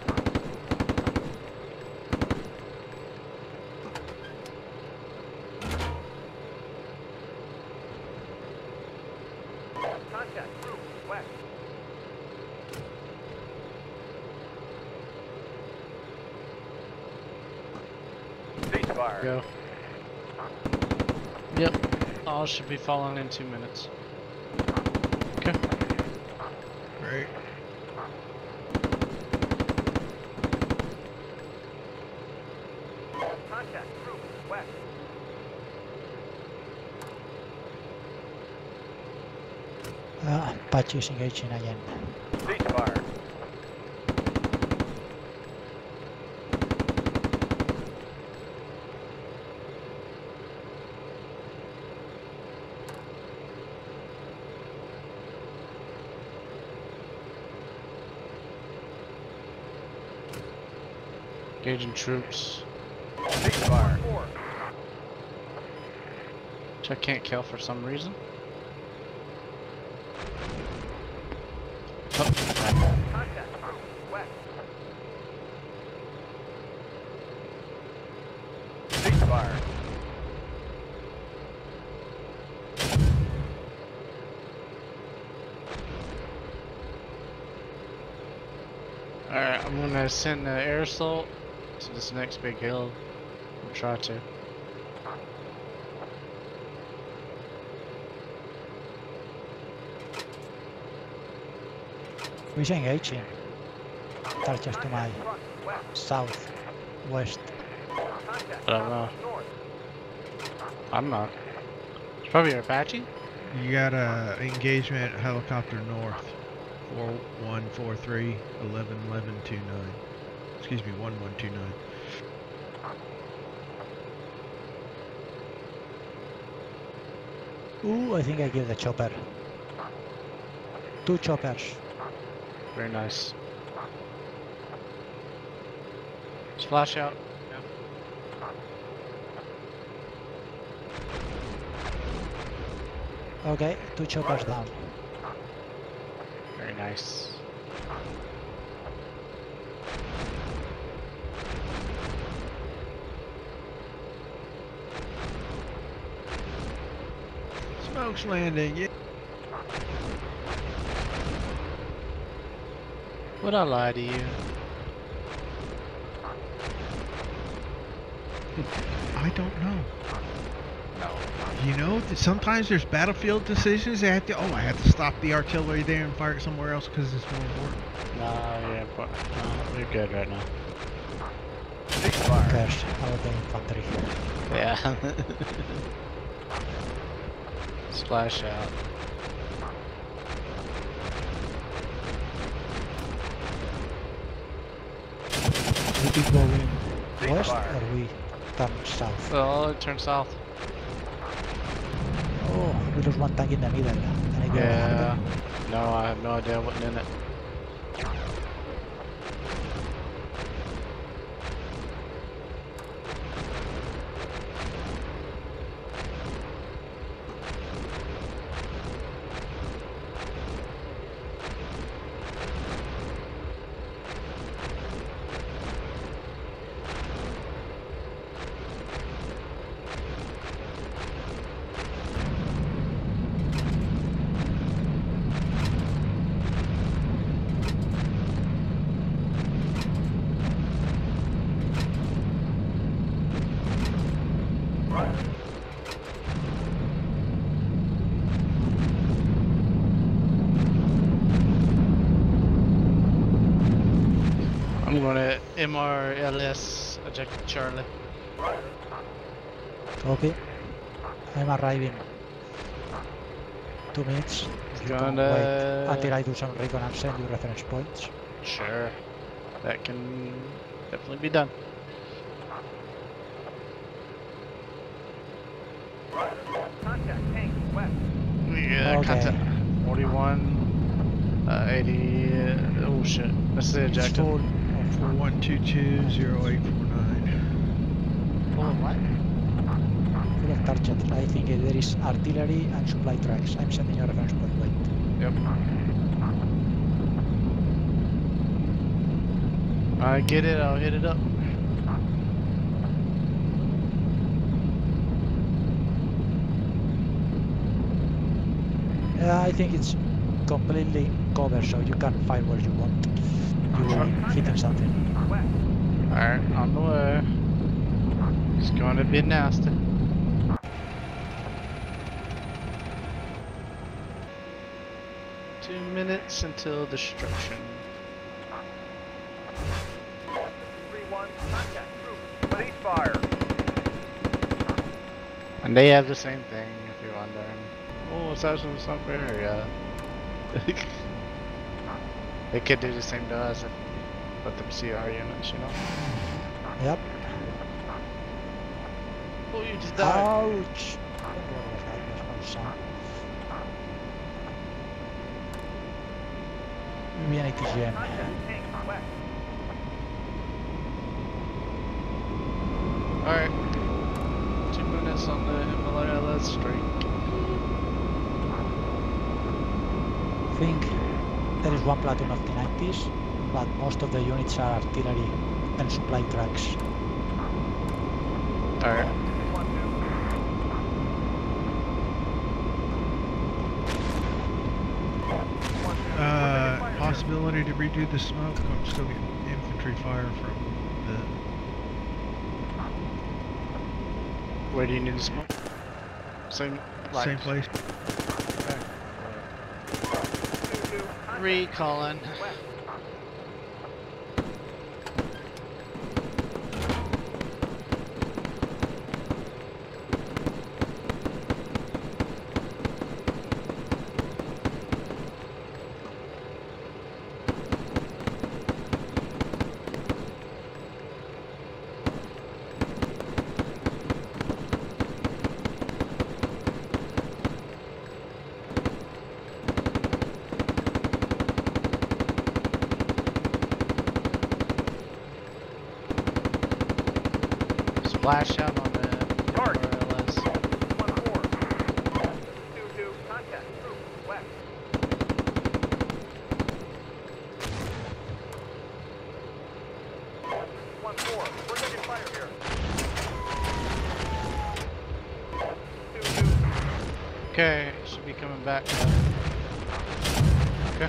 Contact. Group. West. Ceasefire. Go. Yep. All should be falling in two minutes. Okay. Great. Contact. Group. West. Uh, Apaches engaging again. Ceasefire. Engaging troops. Ceasefire. Four. Which I can't kill for some reason. Oh, Contact. Group. West. Ceasefire. alright, I'm gonna send the air assault to this next big hill. I'll try to. Who's engaging? They're just to my Front. West. south, west. Contact. I don't know. North. I'm not. It's probably your Apache? You got a engagement helicopter north. four one four three, eleven eleven two nine. Excuse me, one one two nine. Ooh, I think I give the chopper. Two choppers. Very nice. Splash out. Okay, two choppers down. Very nice. Smoke's landing. Yeah. Would I lie to you? I don't know. No. You know, th- sometimes there's battlefield decisions. They have to. Oh, I have to stop the artillery there and fire it somewhere else because it's more important. No, yeah, but no, we're good right now. Cash out of the infantry. Yeah. Splash out. We keep going west or we turn south? Oh, turn south. Oh, we lose one tank in the middle. Can I go Yeah. ahead? No, I have no idea what's in it. I'm gonna M R L S eject Charlie. Copy. I'm arriving. Two minutes. You can Gonna- wait until I do some recon and send you reference points. Sure. That can definitely be done. Contact tank west. We got Okay. contact. forty-one, uh, eighty. Uh, oh shit. That's the It's objective. full of Four one two two zero eight four nine. Full of what? full of targets. I think uh, there is artillery and supply tracks. I'm sending you a reference point. Wait. Yep. I get it. I'll hit it up. Yeah, I think it's completely covered, so you can fire where you want. You will hit on something. West. Alright, on the way. It's going to be nasty. Two minutes until destruction. three one. Contact troops. Cease fire. And they have the same thing, if you're wondering. Oh, it's actually some area. They could do the same to us if let them see our units, you know? Yep. Oh, you just died. Ouch! I don't know what was that. There's no sound. Viene T G M. Contact tank west. Alright. Two minutes on the Himalaya Let's streak. I think there is one platoon of T nineties, but most of the units are artillery and supply trucks. Alright. one two. Uh, possibility to redo the smoke. I'm still getting infantry fire from Where do you need to smoke? Same, the like, same place. two two. recalling. West. splash out on the Target. M R L S. one four. This is two two. Contact. Group. West. This is one four. We're taking fire here. two two. Okay, should be coming back now. Okay.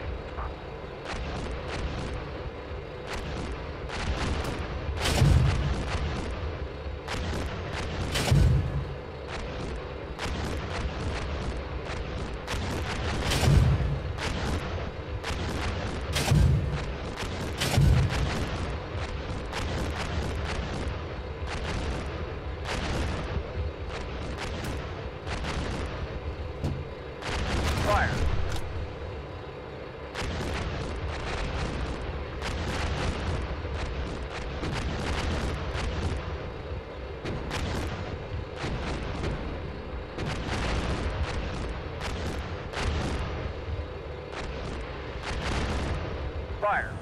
Fire. Fire.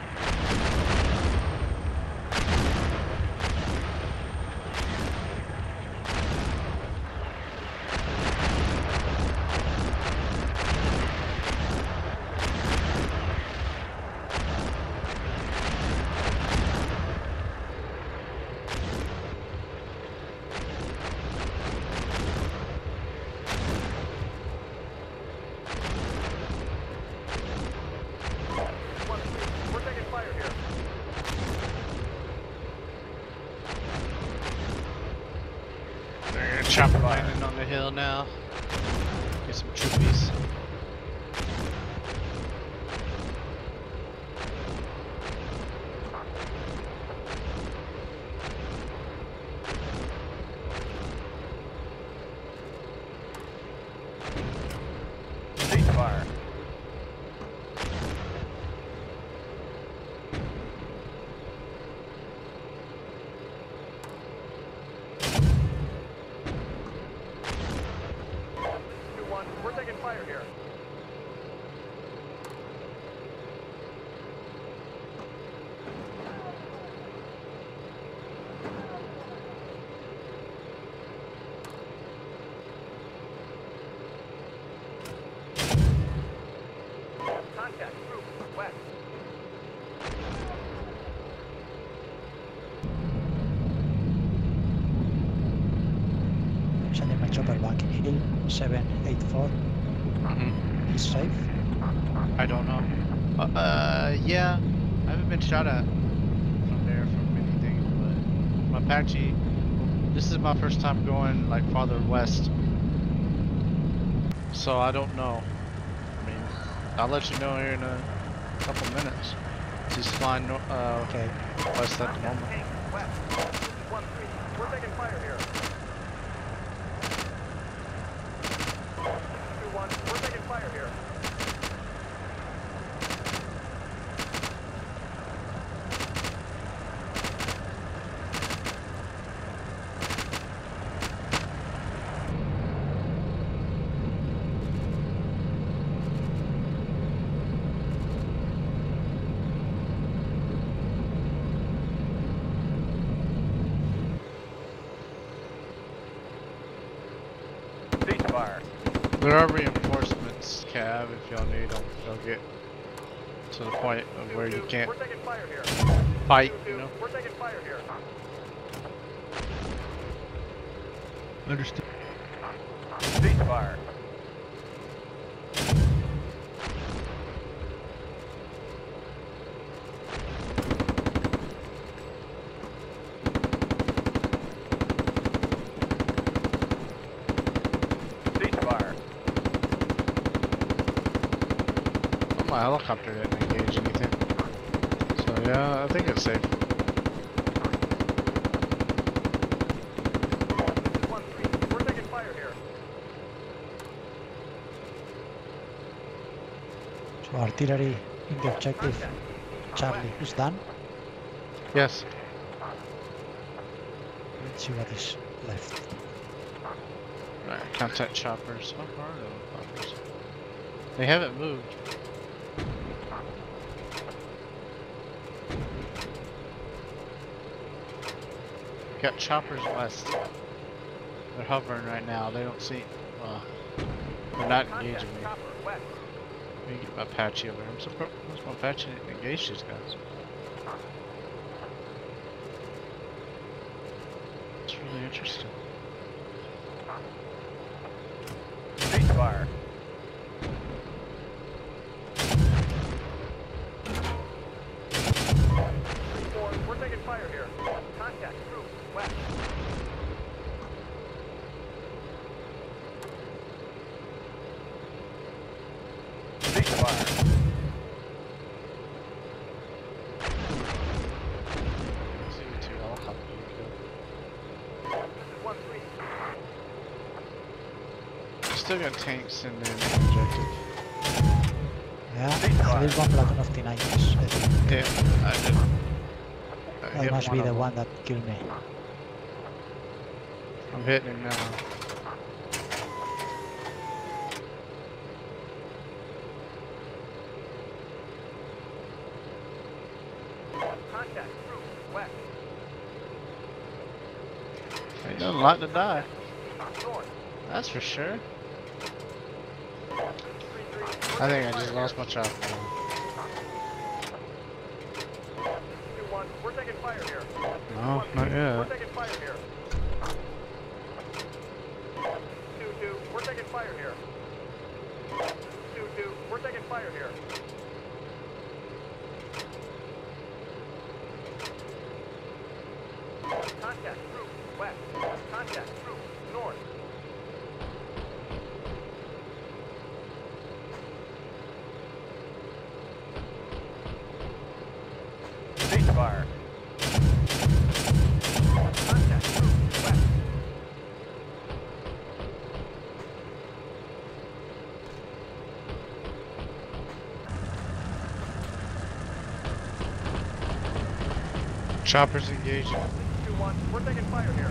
One two. We're taking fire here. They're gonna chopper landing on the hill now. Get some troopies. Ceasefire. two one. We're taking fire here. Contact. Group. West. Sending my chopper back. Hill seven eight four. Mm-hmm. He's safe. I don't know. Uh, uh, yeah. I haven't been shot at from there from anything, but my Apache. This is my first time going like farther west, so I don't know. I mean, I'll let you know here in a couple minutes. He's flying no uh, Okay. west at the moment. Tank. West. This is one three. We're taking fire here. two one. We're taking fire here. Ceasefire. There are reinforcements, Cav, if y'all need them. They'll get to the point of where you can't We're taking fire here. fight, two you know? We're taking fire here. Understood. Ceasefire. Ceasefire. Oh, my helicopter didn't engage anything. So yeah, I think it's safe. This is one three. We're taking fire here. So artillery in the objective. Charlie is done. Yes. Let's see what is left. Alright, contact choppers. How far are those choppers? They haven't moved. got choppers west. They're hovering right now. They don't see. Well, they're not Contact engaging me. chopper west. Let me get my Apache over here. I'm surprised my Apache didn't engage these guys. It's really interesting. Ceasefire. three four, we're taking fire here. Contact troops west. Ceasefire. C two helicopter. This is one three. Still got tanks and then injected. Yeah, at least one platoon of T nineties, I think. Yeah, I did. I That hit must one be of the them. one that killed me. I'm hitting him now. Contact troops west. Ain't done a lot to die. North. That's for sure. three three. I think I just lost my chopper. two one, we're taking fire here. No, not We're yet. taking fire here. two two, we're taking fire here. two two, we're taking fire here. Contact troops west. Contact troops north. Ceasefire. Contact troops west. Choppers engaging. two one, we're taking fire here.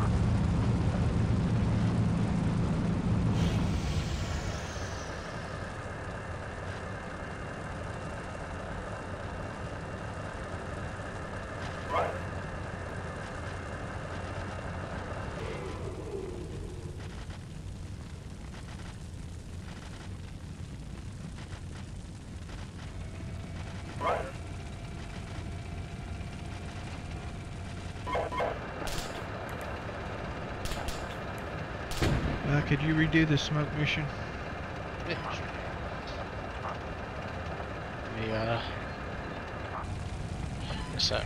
Roger. Roger. Uh, could you redo the smoke mission? Yeah, sure. Let me, uh... What's that?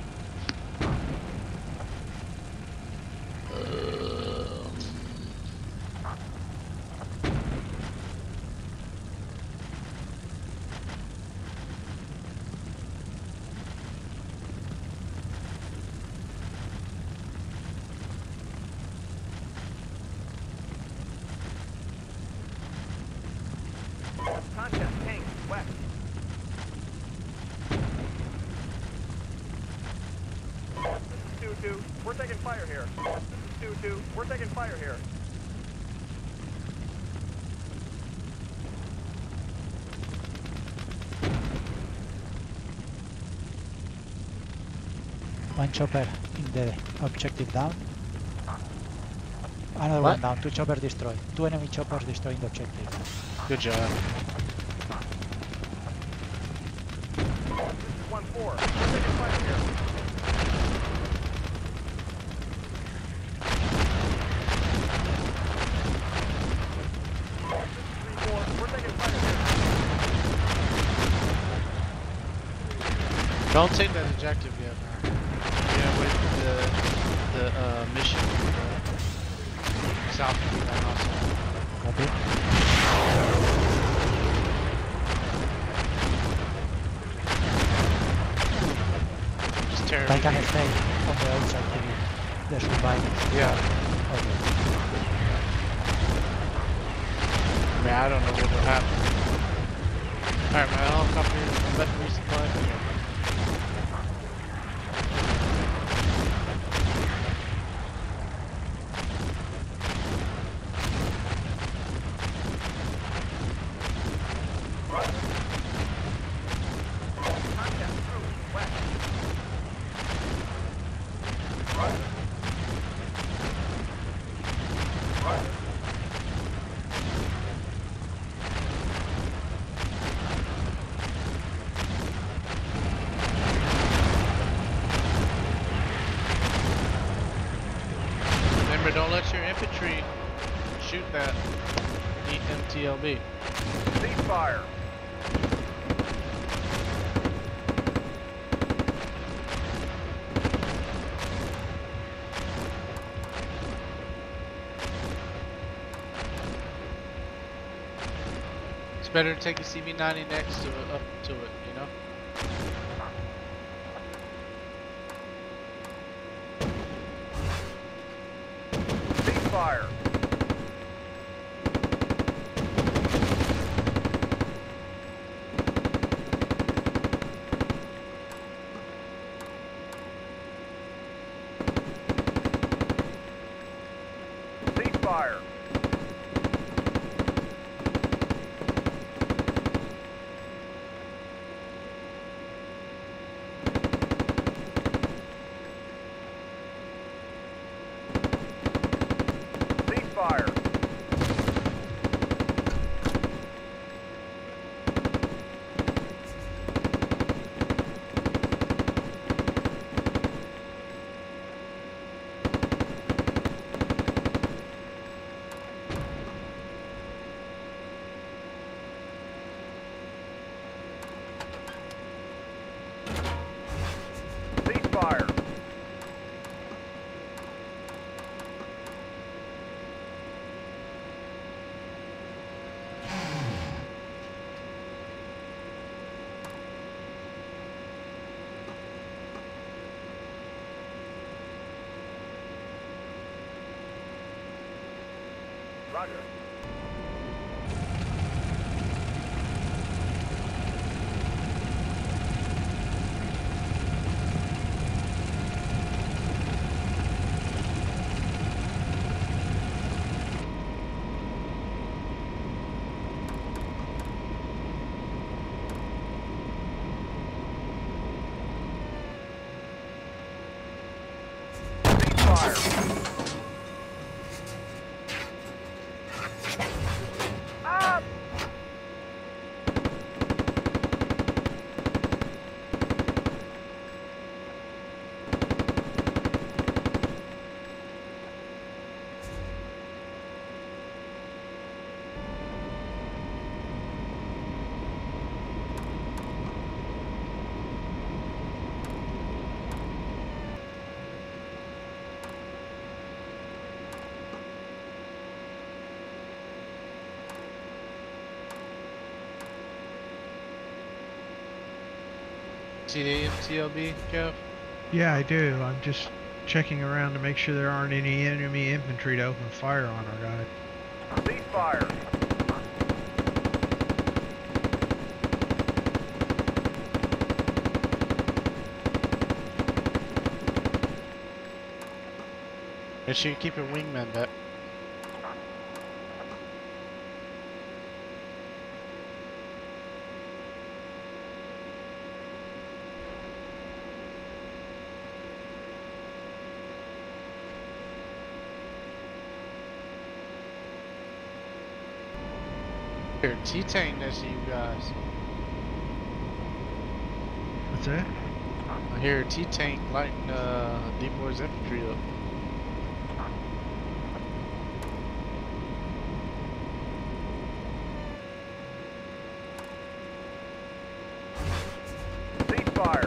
Um, Contact tank west. This is two two, we're taking fire here. This is two two, we're taking fire here. One chopper in the objective down. Another What? one down. Two choppers destroyed. Two enemy choppers destroying the objective. good job. This is one four, we're taking fire here. Three four, we're taking fire here. Don't take that objective yet, man. Yeah, wait for the, the, uh, mission. Uh, South of that also. Copy. Just tear I can everything. stay on the outside to the survivors. Yeah. Okay. I mean, I don't know what will happen. Alright, my helicopter is about to resupply. Contact troops west. Roger. M T L B. Cease fire. It's better to take a C V ninety next to it, up to it, you know? Cease fire. Cease fire. Cease fire. Cease fire. Roger. Cease fire. Up! See the M T L B, Kev? Yeah, I do. I'm just checking around to make sure there aren't any enemy infantry to open fire on our guy. Cease fire. Make sure you keep your wingman back. Here, T-Tank next to you guys. What's that? I hear T-Tank lighting uh, D-Boy's infantry up. Cease fire.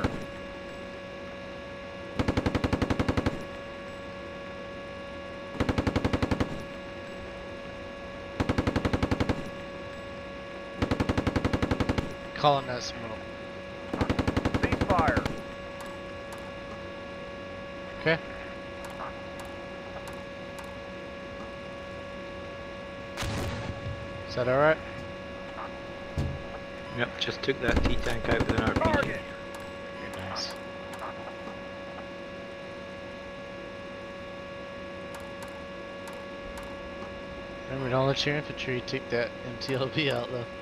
Calling that smoke. Cease fire. Okay. Is that alright? Yep, just took that T-tank out with an R P G. Target. Nice. Remember, don't let your infantry take that M T L B out though.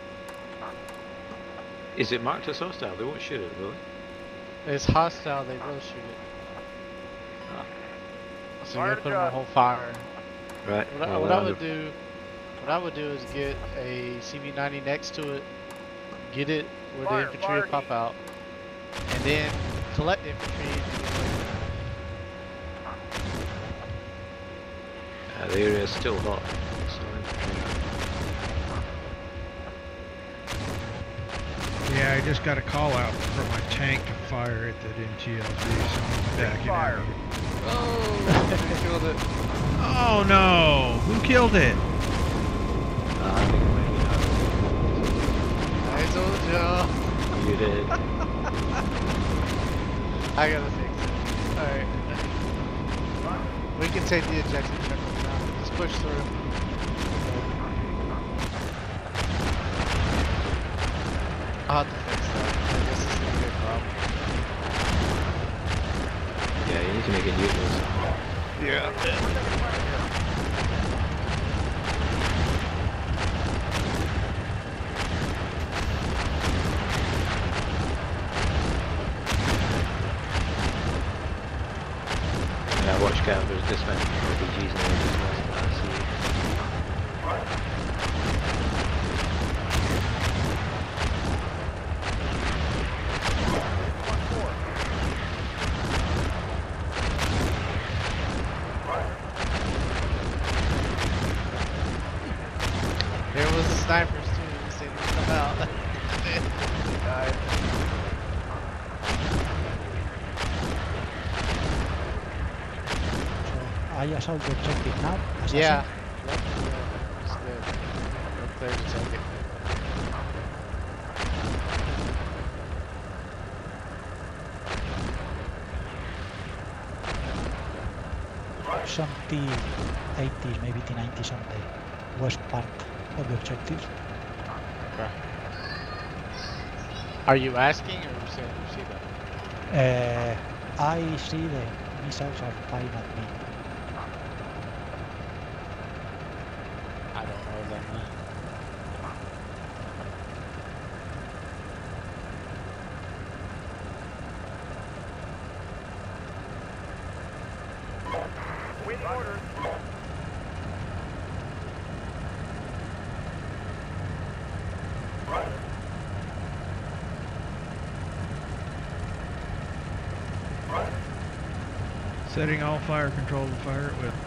Is it marked as hostile? They won't shoot it, will they? It's hostile, they will shoot it. Ah. So Fire you're to gonna put them on job. hold fire. Right. What, I, well, what I uh, would do, what I would do is get a C V ninety next to it, get it where Fire, the infantry fire will pop heat. out, and then collect the infantry and get away. Uh, the area is still hot. So infantry. just got a call out for my tank to fire at that M T L Z, so I'm backing Fire. out. Oh, they killed it. Oh no! Who killed it? Uh, I think maybe I told you. not. You did. I gotta fix it. Alright. We can take the ejection check now. Just push through. I'll have to fix that. I guess it's gonna be a problem. Yeah, you need to make it useless. Yeah. Yeah, watch out, there's this many R P Gs now, just last I see. There was the snipers too. You see them come out. Died. So I assault the objective now. Assassin. Yeah. Yep. Yeah. It's good. We're clear to take it. Some T eighty, maybe T ninety on the west part of the objective. Okay. Are you asking or you saying you see that? Uh, I see the missiles are firing at me. I don't know them. Waiting orders. Setting all fire control to fire it with.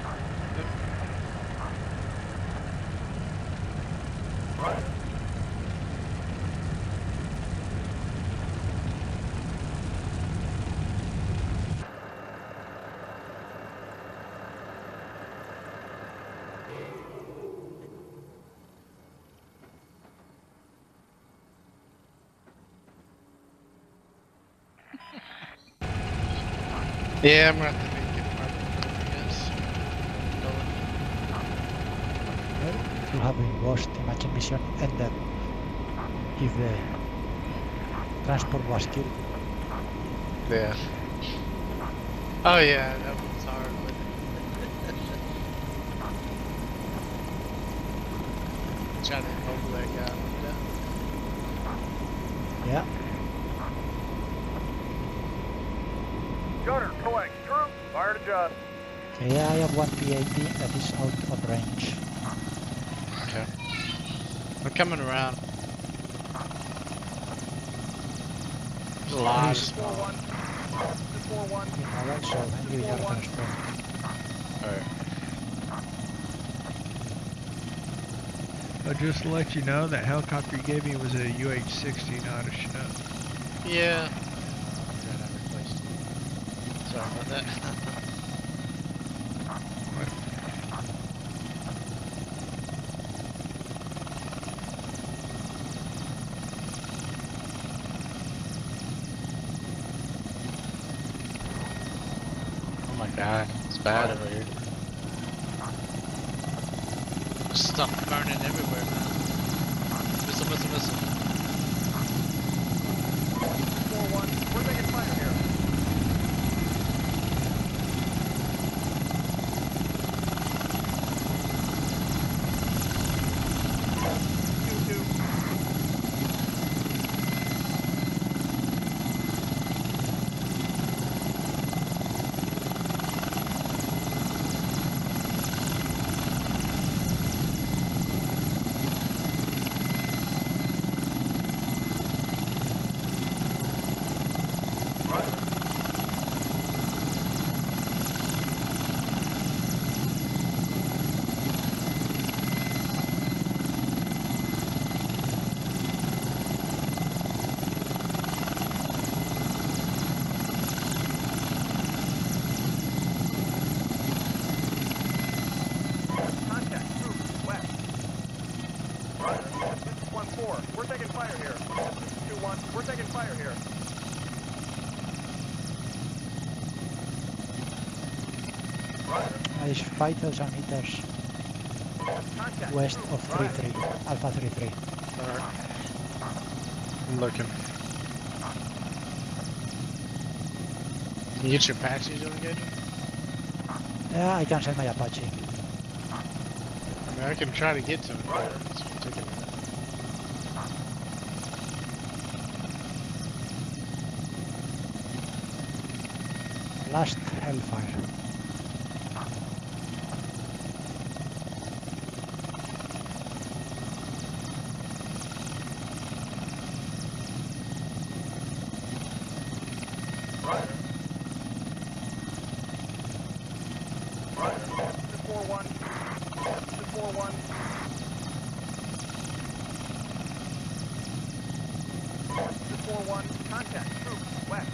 Yeah, I'm gonna have to make it part yes. Well, it would have been worse. Imagine mission ended if the transport was killed. Yeah. Oh yeah, that was hard. Trying to hold that guy. Yeah. Gunner, collect. True. Fire to adjust. Okay, I have one P eighty that is out of range. Okay. I'm coming around. There's a lot of Please. four small. one. four one. Alright, so I'm giving you a transport. Alright. But just to let you know, that helicopter you gave me was a U H sixty, not a Chinook. Yeah. Glad I replaced it. Sorry about that. Oh my god, it's bad over here. There's stuff burning everywhere, man. Missile, missile, missile. four one. We're making fire here. two two. Roger. This is one four. We're taking fire here. This is two one. We're taking fire here. Roger. Uh, it's five thousand meters Contact. west of three Roger. three, Alpha three three. Alright. I'm looking. Can you get your Apaches to engage him? Yeah, I can send my Apache. I mean, I can try to get to him, but it's gonna take a minute. Last Hellfire. Roger. Roger. This is four one. This is four one. This is four one. Contact. Troops. West.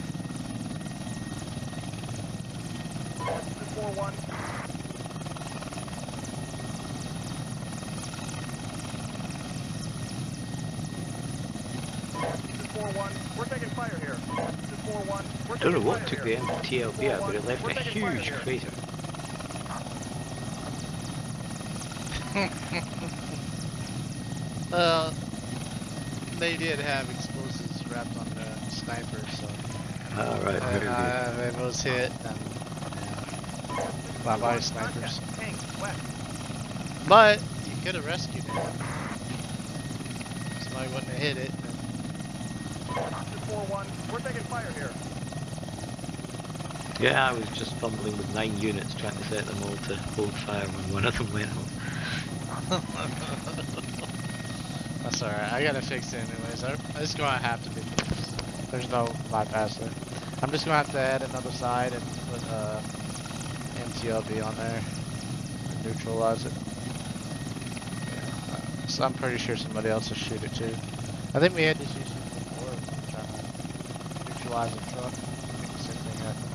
This is four one. This is four one. We're taking fire here. This is four one. We're I don't know taking what fire took here. the T L B out, but it left We're a taking fire huge here. crater. Uh, they did have explosives wrapped on the sniper, so. Ah, right, And very uh, it was hit, and yeah. Bye bye snipers. Contact. Tank. West. But you could have rescued it. Somebody wouldn't have hit it. And This is four one. We're taking fire here. good. Yeah, I was just fumbling with nine units trying to set them all to hold fire when one of them went off. That's alright. I gotta fix it anyways. I, it's gonna have to be fixed. There's no bypass there. I'm just gonna have to add another side and put uh, M T L B on there and neutralize it. Yeah. Uh, so I'm pretty sure somebody else will shoot it too. I think we had this issue before. We were trying to neutralize the truck. I think the same thing happened.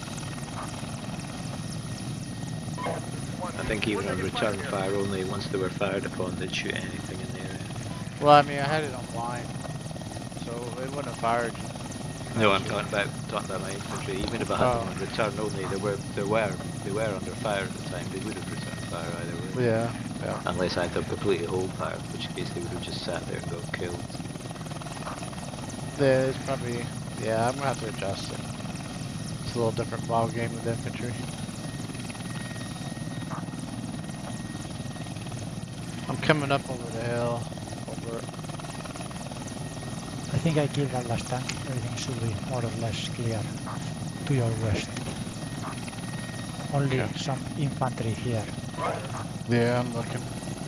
I think even on return fire only, once they were fired upon, they'd shoot anything in the area. Well, I mean, I had it on blind, so it wouldn't have fired you. No, I'm talking about talking about my infantry. Even if I had them on return only, they were they were they were under fire at the time. They would have returned fire either way. Yeah, yeah. Unless I had them completely hold fire, in which case they would have just sat there and got killed. Yeah, it's probably, yeah, I'm gonna have to adjust it. It's a little different ball game with infantry. I'm coming up over the hill. Over it. I think I killed that last tank. Everything should be more or less clear to your west. Only Okay. some infantry here. Yeah, I'm looking.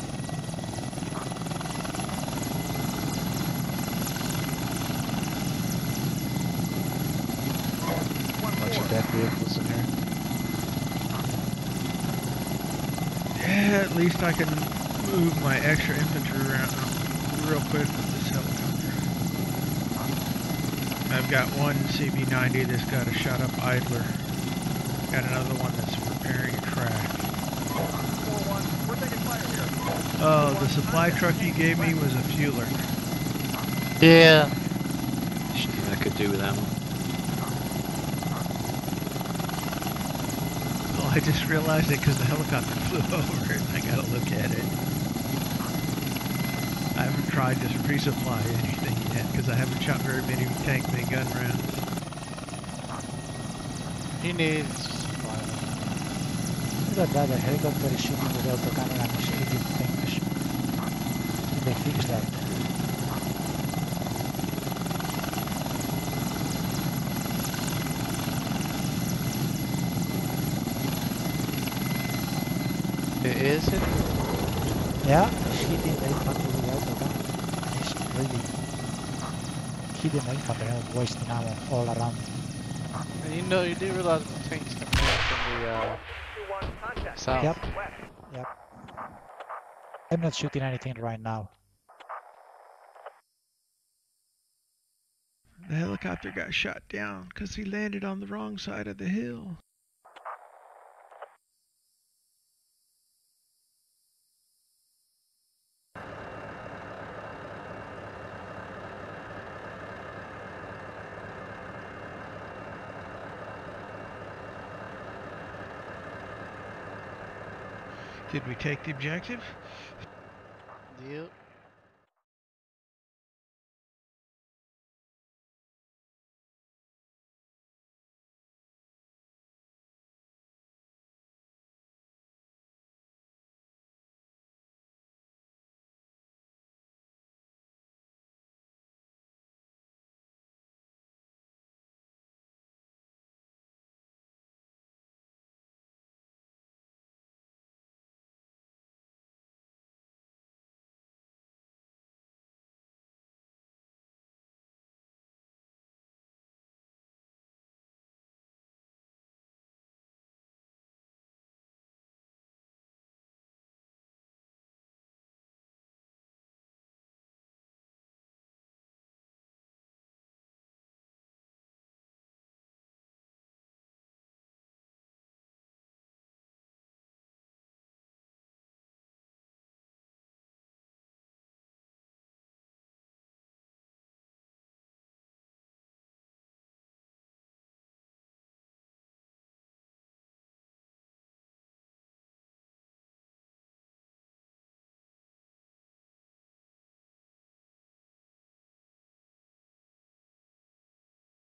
Bunch of dead vehicles in here. Yeah, at least I can move my extra infantry around real quick with this helicopter. I've got one C B ninety that's got a shot up idler. Got another one that's repairing a track. We're taking fire here. Oh, the supply truck you gave me was a fueler. Yeah. There's nothing I could do with that one. Well, I just realized it because the helicopter flew over it and I gotta look at it. I haven't tried to resupply anything yet because I haven't shot very many tank minigun rounds. He needs supply. Look at that, the helicopter is shooting with the autocannon and is hitting things. They fixed that. It is it? Yeah, it's hitting the infantry with the autocannon. And it's really hitting the infantry and wasting ammo all around. And you know, you do realize the tanks coming in from the uh, two one. Contact. south. Yep. West. Yep. I'm not shooting anything right now. The helicopter got shot down because he landed on the wrong side of the hill. Did we take the objective?